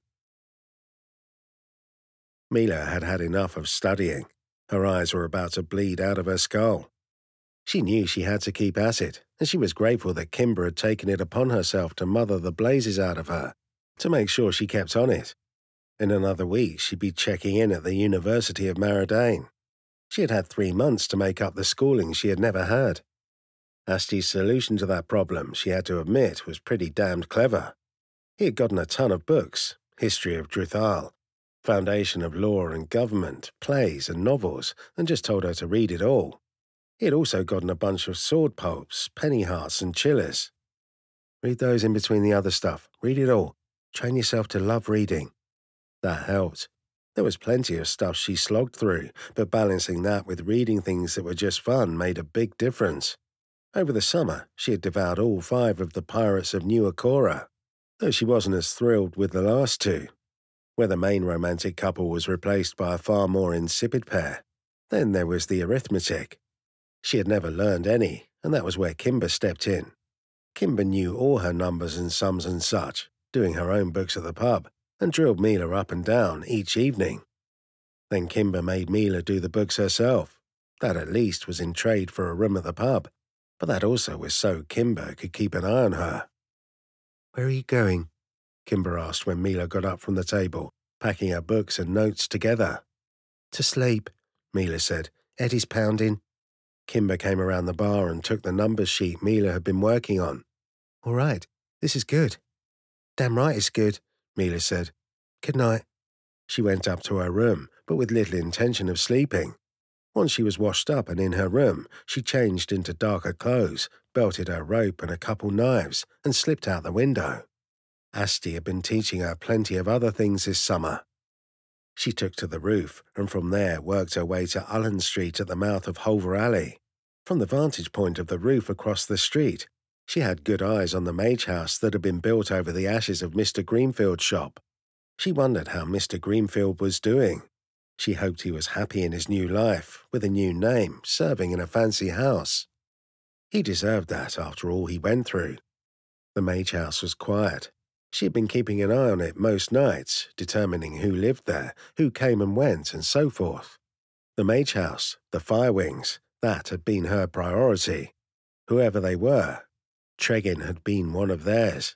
Mila had had enough of studying. Her eyes were about to bleed out of her skull. She knew she had to keep at it, and she was grateful that Kimber had taken it upon herself to mother the blazes out of her, to make sure she kept on it. In another week, she'd be checking in at the University of Maradaine. She had had three months to make up the schooling she had never had. Asti's solution to that problem, she had to admit, was pretty damned clever. He had gotten a ton of books, History of Druthal, Foundation of Law and Government, plays and novels, and just told her to read it all. He had also gotten a bunch of sword pulps, penny hearts and chillers. "Read those in between the other stuff. Read it all. Train yourself to love reading." That helped. There was plenty of stuff she slogged through, but balancing that with reading things that were just fun made a big difference. Over the summer, she had devoured all five of the Pirates of New Akora, though she wasn't as thrilled with the last two, where the main romantic couple was replaced by a far more insipid pair. Then there was the arithmetic. She had never learned any, and that was where Kimber stepped in. Kimber knew all her numbers and sums and such, doing her own books at the pub, and drilled Mila up and down each evening. Then Kimber made Mila do the books herself. That at least was in trade for a room at the pub, but that also was so Kimber could keep an eye on her. "Where are you going?" Kimber asked when Mila got up from the table, packing her books and notes together. "To sleep," Mila said. "Eddie's pounding." Kimber came around the bar and took the numbers sheet Mila had been working on. "All right, this is good." "Damn right it's good," Mila said. "Good night." She went up to her room, but with little intention of sleeping. Once she was washed up and in her room, she changed into darker clothes, belted her rope and a couple knives, and slipped out the window. Asti had been teaching her plenty of other things this summer. She took to the roof, and from there worked her way to Ullen Street at the mouth of Holver Alley. From the vantage point of the roof across the street, she had good eyes on the mage house that had been built over the ashes of Mister Greenfield's shop. She wondered how Mister Greenfield was doing. She hoped he was happy in his new life, with a new name, serving in a fancy house. He deserved that after all he went through. The mage house was quiet. She had been keeping an eye on it most nights, determining who lived there, who came and went, and so forth. The mage house, the fire wings, that had been her priority. Whoever they were, Treggin had been one of theirs.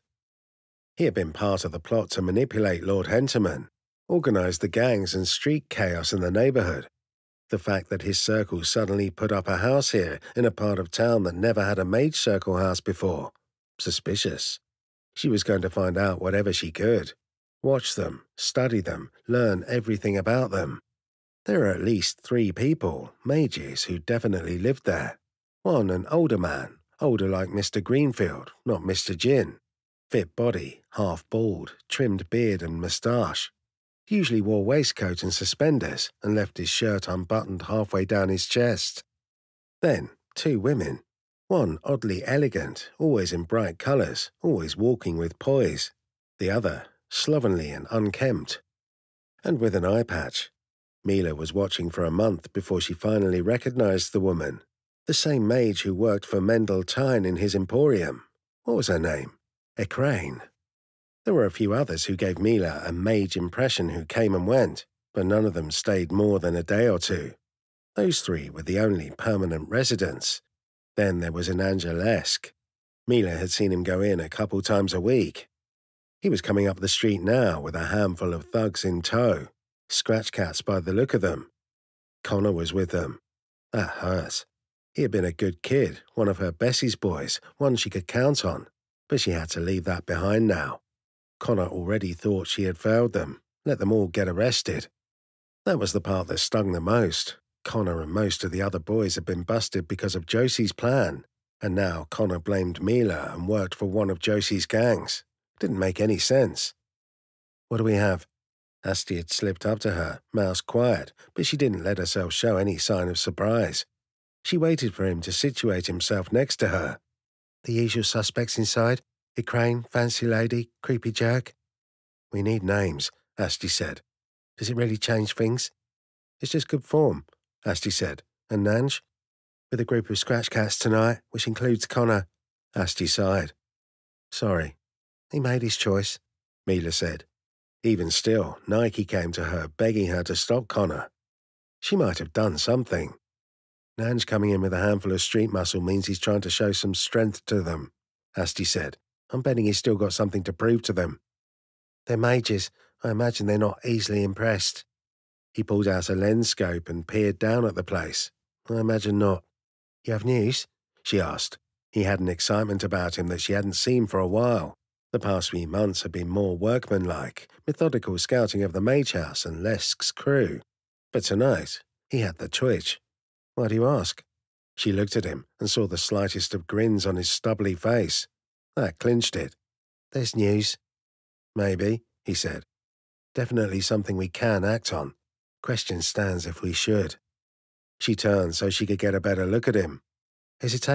He had been part of the plot to manipulate Lord Henterman, organise the gangs and street chaos in the neighbourhood. The fact that his circle suddenly put up a house here in a part of town that never had a mage circle house before. Suspicious. She was going to find out whatever she could. Watch them, study them, learn everything about them. There are at least three people, mages, who definitely lived there. One an older man, older like Mister Greenfield, not Mister Gin. Fit body, half bald, trimmed beard and moustache. Usually wore waistcoat and suspenders and left his shirt unbuttoned halfway down his chest. Then two women. One oddly elegant, always in bright colours, always walking with poise. The other slovenly and unkempt, and with an eye patch. Mila was watching for a month before she finally recognised the woman. The same mage who worked for Mendel Tyne in his emporium. What was her name? Ecrane. There were a few others who gave Mila a mage impression who came and went, but none of them stayed more than a day or two. Those three were the only permanent residents. Then there was an Angelesque. Mila had seen him go in a couple times a week. He was coming up the street now with a handful of thugs in tow, scratch cats by the look of them. Connor was with them. That hurt. He had been a good kid, one of her Bessie's boys, one she could count on, but she had to leave that behind now. Connor already thought she had failed them, let them all get arrested. That was the part that stung the most. Connor and most of the other boys had been busted because of Josie's plan, and now Connor blamed Mila and worked for one of Josie's gangs. Didn't make any sense. "What do we have?" Asti had slipped up to her, mouse quiet, but she didn't let herself show any sign of surprise. She waited for him to situate himself next to her. "The usual suspects inside? Ecrane, fancy lady, creepy jerk?" "We need names," Asti said. "Does it really change things?" "It's just good form," Asti said. "And Nanj?" "With a group of scratch cats tonight, which includes Connor." Asti sighed. "Sorry." "He made his choice," Mila said. Even still, Nike came to her, begging her to stop Connor. She might have done something. "Nanj coming in with a handful of street muscle means he's trying to show some strength to them," Asti said. "I'm betting he's still got something to prove to them." "They're mages. I imagine they're not easily impressed." He pulled out a lens scope and peered down at the place. "I imagine not." "You have news?" she asked. He had an excitement about him that she hadn't seen for a while. The past few months had been more workmanlike, methodical scouting of the mage house and Lesk's crew. But tonight, he had the twitch. "Why do you ask?" She looked at him and saw the slightest of grins on his stubbly face. That clinched it. "There's news." "Maybe," he said. "Definitely something we can act on. Question stands if we should." She turned so she could get a better look at him. "Hesitation?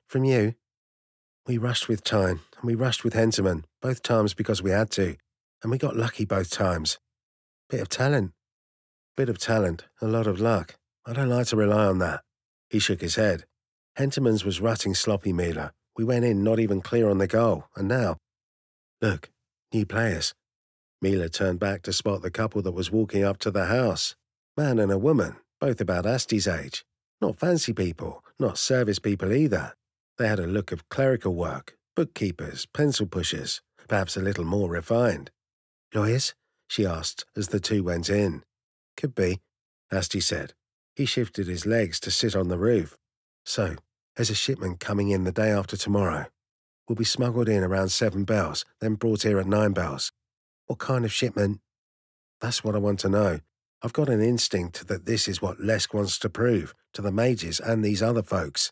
From you? We rushed with Tyne, and we rushed with Henterman, both times because we had to, and we got lucky both times. Bit of talent. Bit of talent, a lot of luck. I don't like to rely on that. He shook his head. Henterman's was rutting sloppy, Mila. We went in not even clear on the goal, and now... Look, new players. Mila turned back to spot the couple that was walking up to the house. Man and a woman, both about Asti's age. Not fancy people, not service people either. They had a look of clerical work, bookkeepers, pencil pushers, perhaps a little more refined. Lawyers? She asked as the two went in. Could be, Asti said. He shifted his legs to sit on the roof. So, there's a shipment coming in the day after tomorrow. We'll be smuggled in around seven bells, then brought here at nine bells. What kind of shipment? That's what I want to know. I've got an instinct that this is what Lesk wants to prove to the mages and these other folks.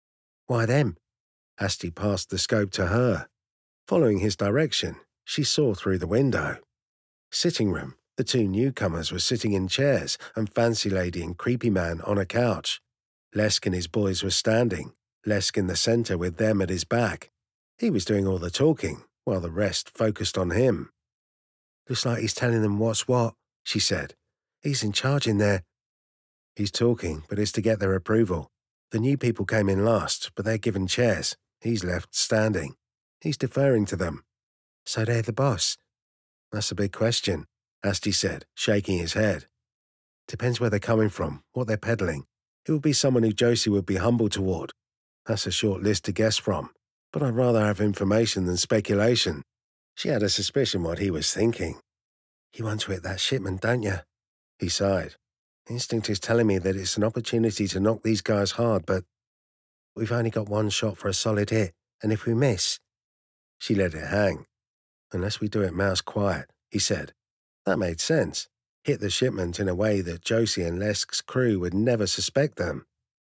Why them? Asti passed the scope to her. Following his direction, she saw through the window. Sitting room, the two newcomers were sitting in chairs and Fancy Lady and Creepy Man on a couch. Lesk and his boys were standing, Lesk in the centre with them at his back. He was doing all the talking, while the rest focused on him. Looks like he's telling them what's what, she said. He's in charge in there. He's talking, but it's to get their approval. The new people came in last, but they're given chairs. He's left standing. He's deferring to them. So they're the boss? That's a big question, Asti said, shaking his head. Depends where they're coming from, what they're peddling. It would be someone who Josie would be humble toward. That's a short list to guess from, but I'd rather have information than speculation. She had a suspicion what he was thinking. You want to hit that shipment, don't you? He sighed. Instinct is telling me that it's an opportunity to knock these guys hard, but we've only got one shot for a solid hit, and if we miss... She let it hang. Unless we do it mouse quiet, he said. That made sense. Hit the shipment in a way that Josie and Lesk's crew would never suspect them.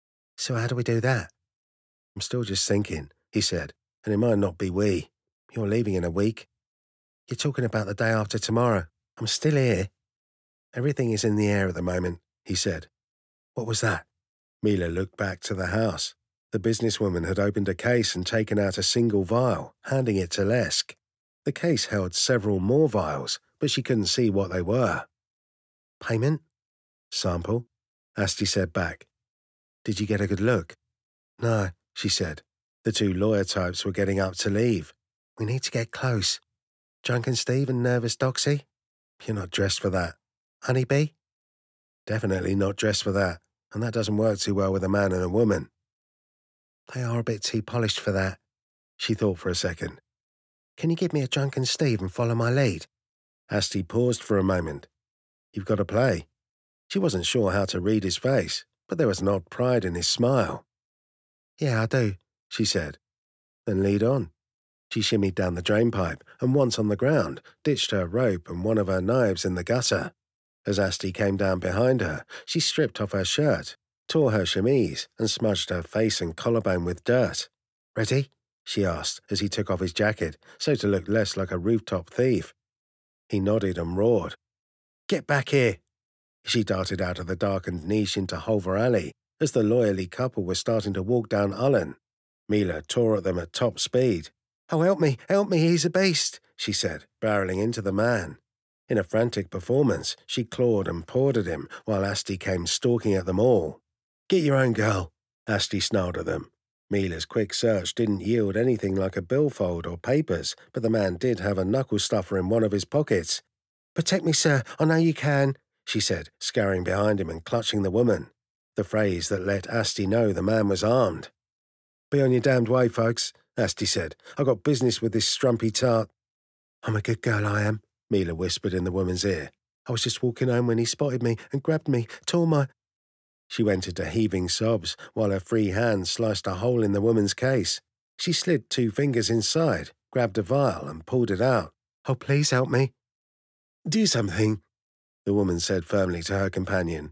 So how do we do that? I'm still just thinking, he said, and it might not be we. You're leaving in a week. You're talking about the day after tomorrow. I'm still here. Everything is in the air at the moment, he said. What was that? Mila looked back to the house. The businesswoman had opened a case and taken out a single vial, handing it to Lesk. The case held several more vials, but she couldn't see what they were. Payment? Sample? Asti said back. Did you get a good look? No, she said. The two lawyer types were getting up to leave. We need to get close. Drunken Steve and Nervous Doxy? You're not dressed for that. Honeybee? Definitely not dressed for that, and that doesn't work too well with a man and a woman. They are a bit too polished for that, she thought for a second. Can you give me a Drunken Steve and follow my lead? Asti paused for a moment. You've got to play. She wasn't sure how to read his face, but there was an odd pride in his smile. Yeah, I do, she said. Then lead on. She shimmied down the drainpipe and once on the ground, ditched her rope and one of her knives in the gutter. As Asti came down behind her, she stripped off her shirt, tore her chemise and smudged her face and collarbone with dirt. Ready? She asked as he took off his jacket, so to look less like a rooftop thief. He nodded and roared. Get back here! She darted out of the darkened niche into Holver Alley as the lawyerly couple were starting to walk down Ullen. Mila tore at them at top speed. Oh, help me, help me, he's a beast, she said, barreling into the man. In a frantic performance, she clawed and pawed at him while Asti came stalking at them all. Get your own girl, Asti snarled at them. Mila's quick search didn't yield anything like a billfold or papers, but the man did have a knuckle stuffer in one of his pockets. Protect me, sir, I know you can, she said, scurrying behind him and clutching the woman. The phrase that let Asti know the man was armed. Be on your damned way, folks, Asti said. I've got business with this strumpy tart. I'm a good girl, I am, Mila whispered in the woman's ear. I was just walking home when he spotted me and grabbed me, tore my... She went into heaving sobs while her free hand sliced a hole in the woman's case. She slid two fingers inside, grabbed a vial and pulled it out. Oh, please help me. Do something, the woman said firmly to her companion.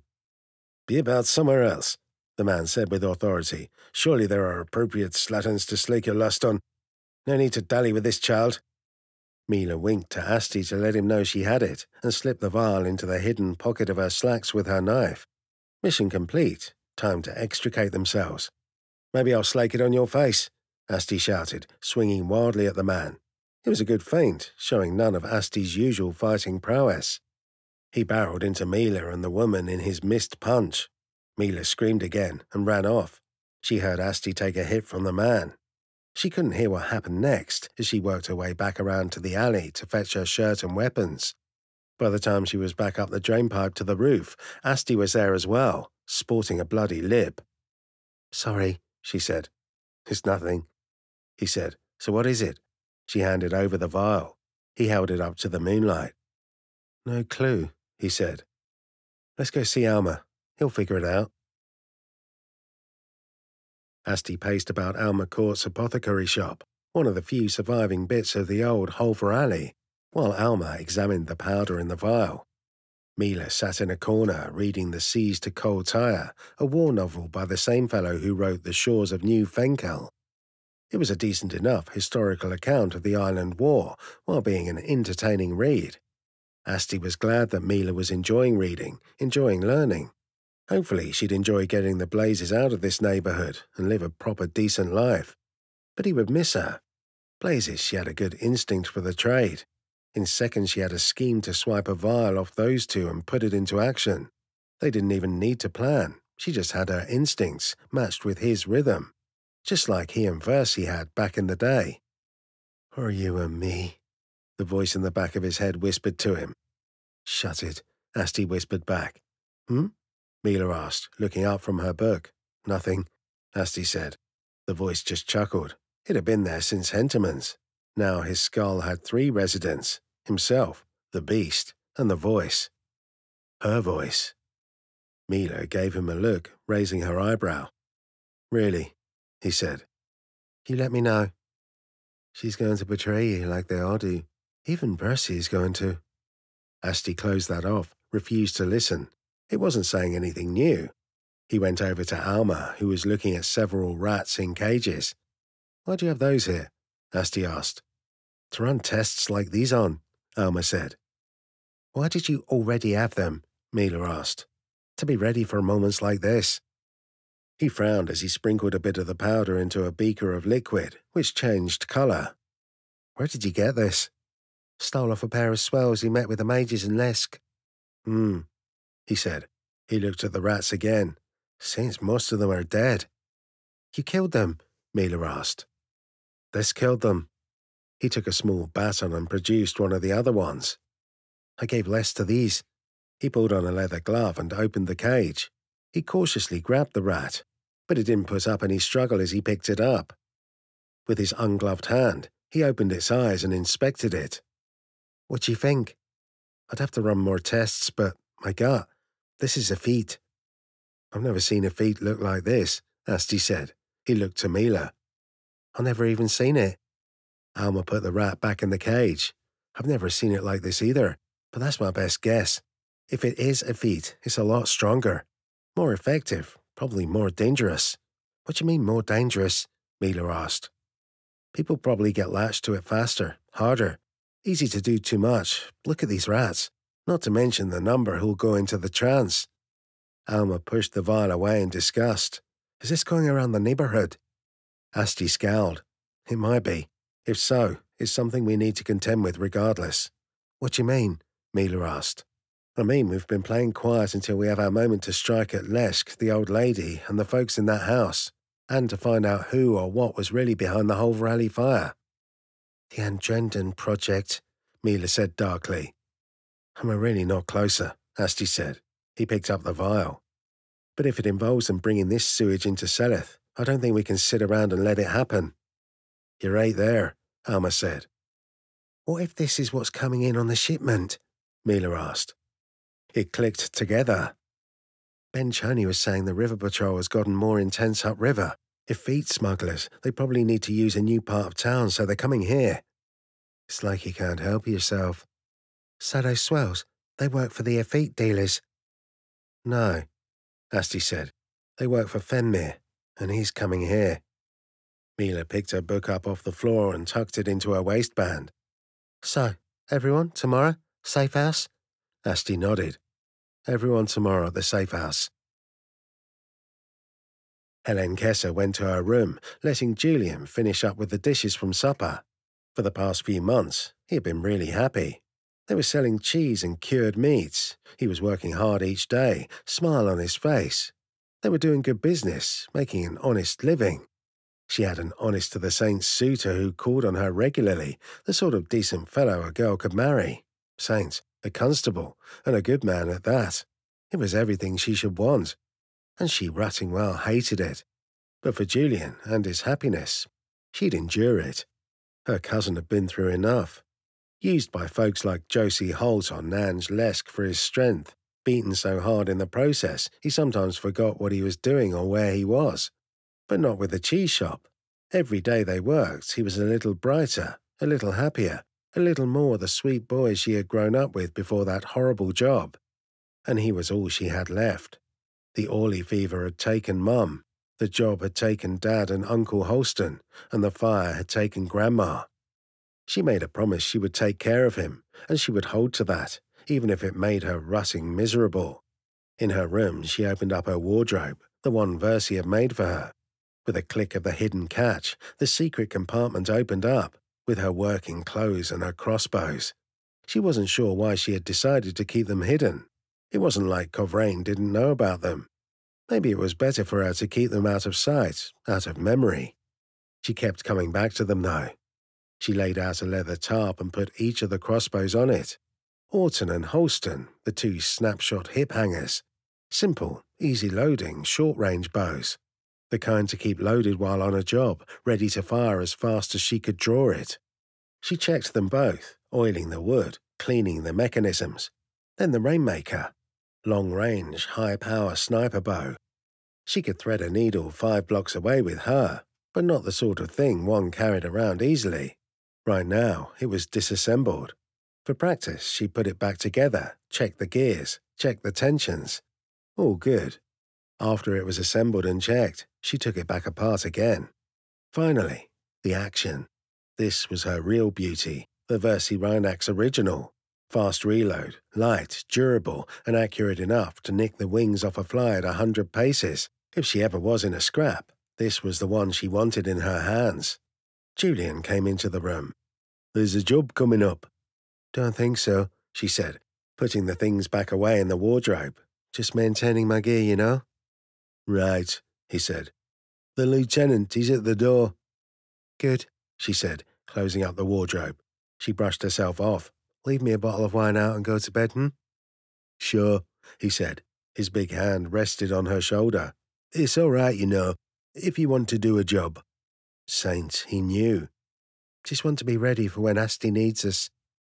Be about somewhere else, the man said with authority. Surely there are appropriate slatterns to slake your lust on. No need to dally with this child. Mila winked to Asti to let him know she had it and slipped the vial into the hidden pocket of her slacks with her knife. Mission complete. Time to extricate themselves. Maybe I'll slake it on your face, Asti shouted, swinging wildly at the man. It was a good feint, showing none of Asti's usual fighting prowess. He barreled into Mila and the woman in his missed punch. Mila screamed again and ran off. She heard Asti take a hit from the man. She couldn't hear what happened next as she worked her way back around to the alley to fetch her shirt and weapons. By the time she was back up the drainpipe to the roof, Asti was there as well, sporting a bloody lip. "Sorry," she said. "It's nothing," he said. "So what is it?" She handed over the vial. He held it up to the moonlight. "No clue," he said. "Let's go see Alma. He'll figure it out." Asti paced about Alma Court's apothecary shop, one of the few surviving bits of the old Holver Alley, while Alma examined the powder in the vial. Mila sat in a corner reading The Seas to Cold Tyre, a war novel by the same fellow who wrote The Shores of New Fenkel. It was a decent enough historical account of the Island War, while being an entertaining read. Asti was glad that Mila was enjoying reading, enjoying learning. Hopefully she'd enjoy getting the blazes out of this neighbourhood and live a proper decent life. But he would miss her. Blazes, she had a good instinct for the trade. In seconds she had a scheme to swipe a vial off those two and put it into action. They didn't even need to plan. She just had her instincts, matched with his rhythm. Just like he and Verci had back in the day. "Or you and me," the voice in the back of his head whispered to him. "Shut it," Asti whispered back. "Hmm?" Mila asked, looking up from her book. "Nothing," Asti said. The voice just chuckled. It had been there since Henterman's. Now his skull had three residents, himself, the beast, and the voice. Her voice. Mila gave him a look, raising her eyebrow. "Really?" he said. "You let me know." "She's going to betray you like they all do. Even Verci is going to." Asti closed that off, refused to listen. It wasn't saying anything new. He went over to Alma, who was looking at several rats in cages. "Why do you have those here?" Asti asked. "To run tests like these on," Alma said. "Why did you already have them?" Mila asked. "To be ready for moments like this." He frowned as he sprinkled a bit of the powder into a beaker of liquid, which changed colour. "Where did you get this?" "Stole off a pair of swells who met with the mages in Lesk." "Hmm," he said. He looked at the rats again. "Seems most of them are dead." "You killed them?" Mila asked. "This killed them." He took a small baton and produced one of the other ones. "I gave less to these." He pulled on a leather glove and opened the cage. He cautiously grabbed the rat, but it didn't put up any struggle as he picked it up. With his ungloved hand, he opened its eyes and inspected it. "What do you think?" "I'd have to run more tests, but my gut, this is a feat." "I've never seen a feat look like this," Asti said. He looked to Mila. "I've never even seen it." Alma put the rat back in the cage. "I've never seen it like this either, but that's my best guess. If it is a feat, it's a lot stronger. More effective, probably more dangerous." "What do you mean more dangerous?" Mila asked. "People probably get latched to it faster, harder. Easy to do too much. Look at these rats. Not to mention the number who'll go into the trance." Alma pushed the vial away in disgust. "Is this going around the neighbourhood?" Asti scowled. "It might be. If so, it's something we need to contend with regardless." "What do you mean?" Mila asked. "I mean we've been playing quiet until we have our moment to strike at Lesk, the old lady, and the folks in that house, and to find out who or what was really behind the Holver Alley fire." "The Andrenden project," Mila said darkly. "And we're really not closer," Asti said. He picked up the vial. "But if it involves them bringing this sewage into Seleth, I don't think we can sit around and let it happen." "You're right there," Alma said. "What if this is what's coming in on the shipment?" Mila asked. It clicked together. Ben Choney was saying the river patrol has gotten more intense upriver. If feet smugglers, they probably need to use a new part of town, so they're coming here. It's like you can't help yourself. "So those swells, they work for the effete dealers?" "No," Asti said. "They work for Fenmere, and he's coming here." Mila picked her book up off the floor and tucked it into her waistband. "So, everyone, tomorrow, safe house?" Asti nodded. "Everyone tomorrow at the safe house." Helen Kesser went to her room, letting Julian finish up with the dishes from supper. For the past few months, he had been really happy. They were selling cheese and cured meats. He was working hard each day, smile on his face. They were doing good business, making an honest living. She had an honest-to-the-saints suitor who called on her regularly, the sort of decent fellow a girl could marry. Saints, a constable, and a good man at that. It was everything she should want. And she rutting well hated it. But for Julian and his happiness, she'd endure it. Her cousin had been through enough. Used by folks like Josie Holt on Nan's Lesk for his strength, beaten so hard in the process he sometimes forgot what he was doing or where he was. But not with the cheese shop. Every day they worked, he was a little brighter, a little happier, a little more the sweet boy she had grown up with before that horrible job. And he was all she had left. The Orley fever had taken Mum, the job had taken Dad and Uncle Holston, and the fire had taken Grandma. She made a promise she would take care of him, and she would hold to that, even if it made her rutting miserable. In her room, she opened up her wardrobe, the one Verci had made for her. With a click of the hidden catch, the secret compartment opened up, with her working clothes and her crossbows. She wasn't sure why she had decided to keep them hidden. It wasn't like Covraine didn't know about them. Maybe it was better for her to keep them out of sight, out of memory. She kept coming back to them, though. She laid out a leather tarp and put each of the crossbows on it. Orton and Holston, the two snapshot hip hangers. Simple, easy loading, short-range bows. The kind to keep loaded while on a job, ready to fire as fast as she could draw it. She checked them both, oiling the wood, cleaning the mechanisms. Then the Rainmaker. Long-range, high-power sniper bow. She could thread a needle five blocks away with her, but not the sort of thing one carried around easily. Right now, it was disassembled. For practice, she put it back together, checked the gears, checked the tensions. All good. After it was assembled and checked, she took it back apart again. Finally, the action. This was her real beauty, the Verci Rynax original. Fast reload, light, durable, and accurate enough to nick the wings off a fly at a hundred paces. If she ever was in a scrap, this was the one she wanted in her hands. Julian came into the room. "There's a job coming up." "Don't think so," she said, putting the things back away in the wardrobe. "Just maintaining my gear, you know." "Right," he said. "The lieutenant, he's at the door." "Good," she said, closing up the wardrobe. She brushed herself off. "Leave me a bottle of wine out and go to bed, hmm?" "Sure," he said. His big hand rested on her shoulder. "It's all right, you know, if you want to do a job." Saints, he knew. "Just want to be ready for when Asti needs us."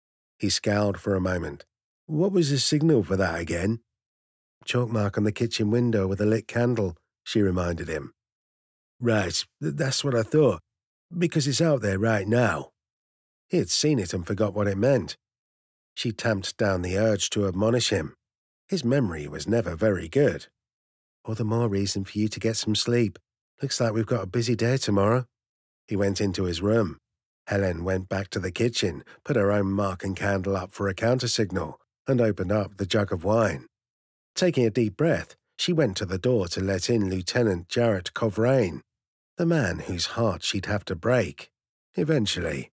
He scowled for a moment. "What was the signal for that again?" "Chalk mark on the kitchen window with a lit candle," she reminded him. "Right, th- that's what I thought, because it's out there right now." He had seen it and forgot what it meant. She tamped down the urge to admonish him. His memory was never very good. "All the more reason for you to get some sleep. Looks like we've got a busy day tomorrow." He went into his room. Helen went back to the kitchen, put her own mark and candle up for a countersignal, and opened up the jug of wine. Taking a deep breath, she went to the door to let in Lieutenant Jarrett Covraine, the man whose heart she'd have to break, eventually.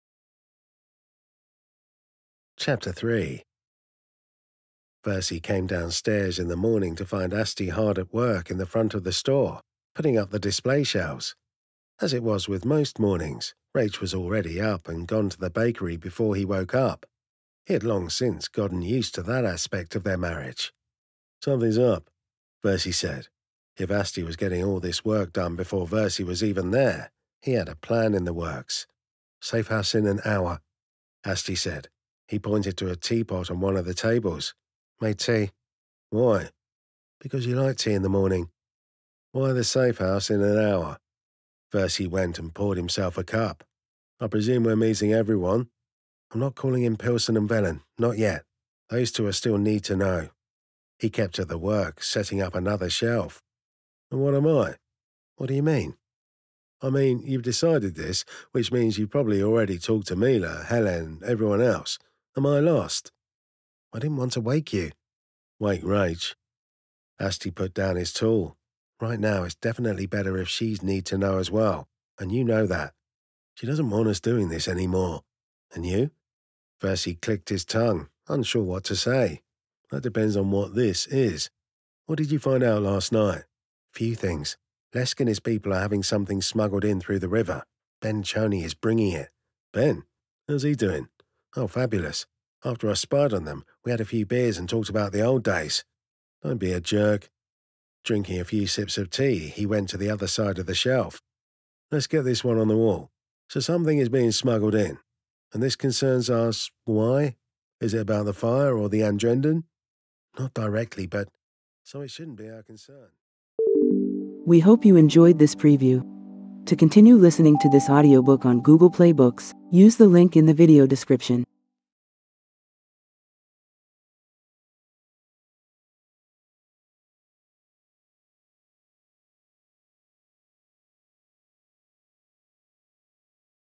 Chapter three. Verci came downstairs in the morning to find Asti hard at work in the front of the store, putting up the display shelves. As it was with most mornings, Rach was already up and gone to the bakery before he woke up. He had long since gotten used to that aspect of their marriage. "Something's up," Verci said. If Asti was getting all this work done before Verci was even there, he had a plan in the works. "Safe house in an hour," Asti said. He pointed to a teapot on one of the tables. "Made tea." "Why?" "Because you like tea in the morning." "Why the safe house in an hour?" Verci went and poured himself a cup. "I presume we're meeting everyone." "I'm not calling in Pilson and Velen, not yet. Those two are still need to know." He kept at the work, setting up another shelf. "And what am I?" "What do you mean?" "I mean, you've decided this, which means you've probably already talked to Mila, Helen, everyone else. Am I lost?" "I didn't want to wake you." "Wake Rach." Asti put down his tool. Right now, it's definitely better if she's need to know as well, and you know that. She doesn't want us doing this anymore. And you? Verci clicked his tongue, unsure what to say. That depends on what this is. What did you find out last night? Few things. Lesk and his people are having something smuggled in through the river. Ben Choney is bringing it. Ben? How's he doing? Oh, fabulous. After I spied on them, we had a few beers and talked about the old days. Don't be a jerk. Drinking a few sips of tea, he went to the other side of the shelf. Let's get this one on the wall. So something is being smuggled in. And this concerns us. Why? Is it about the fire or the Andrenden? Not directly, but so it shouldn't be our concern. We hope you enjoyed this preview. To continue listening to this audiobook on Google Play Books, use the link in the video description.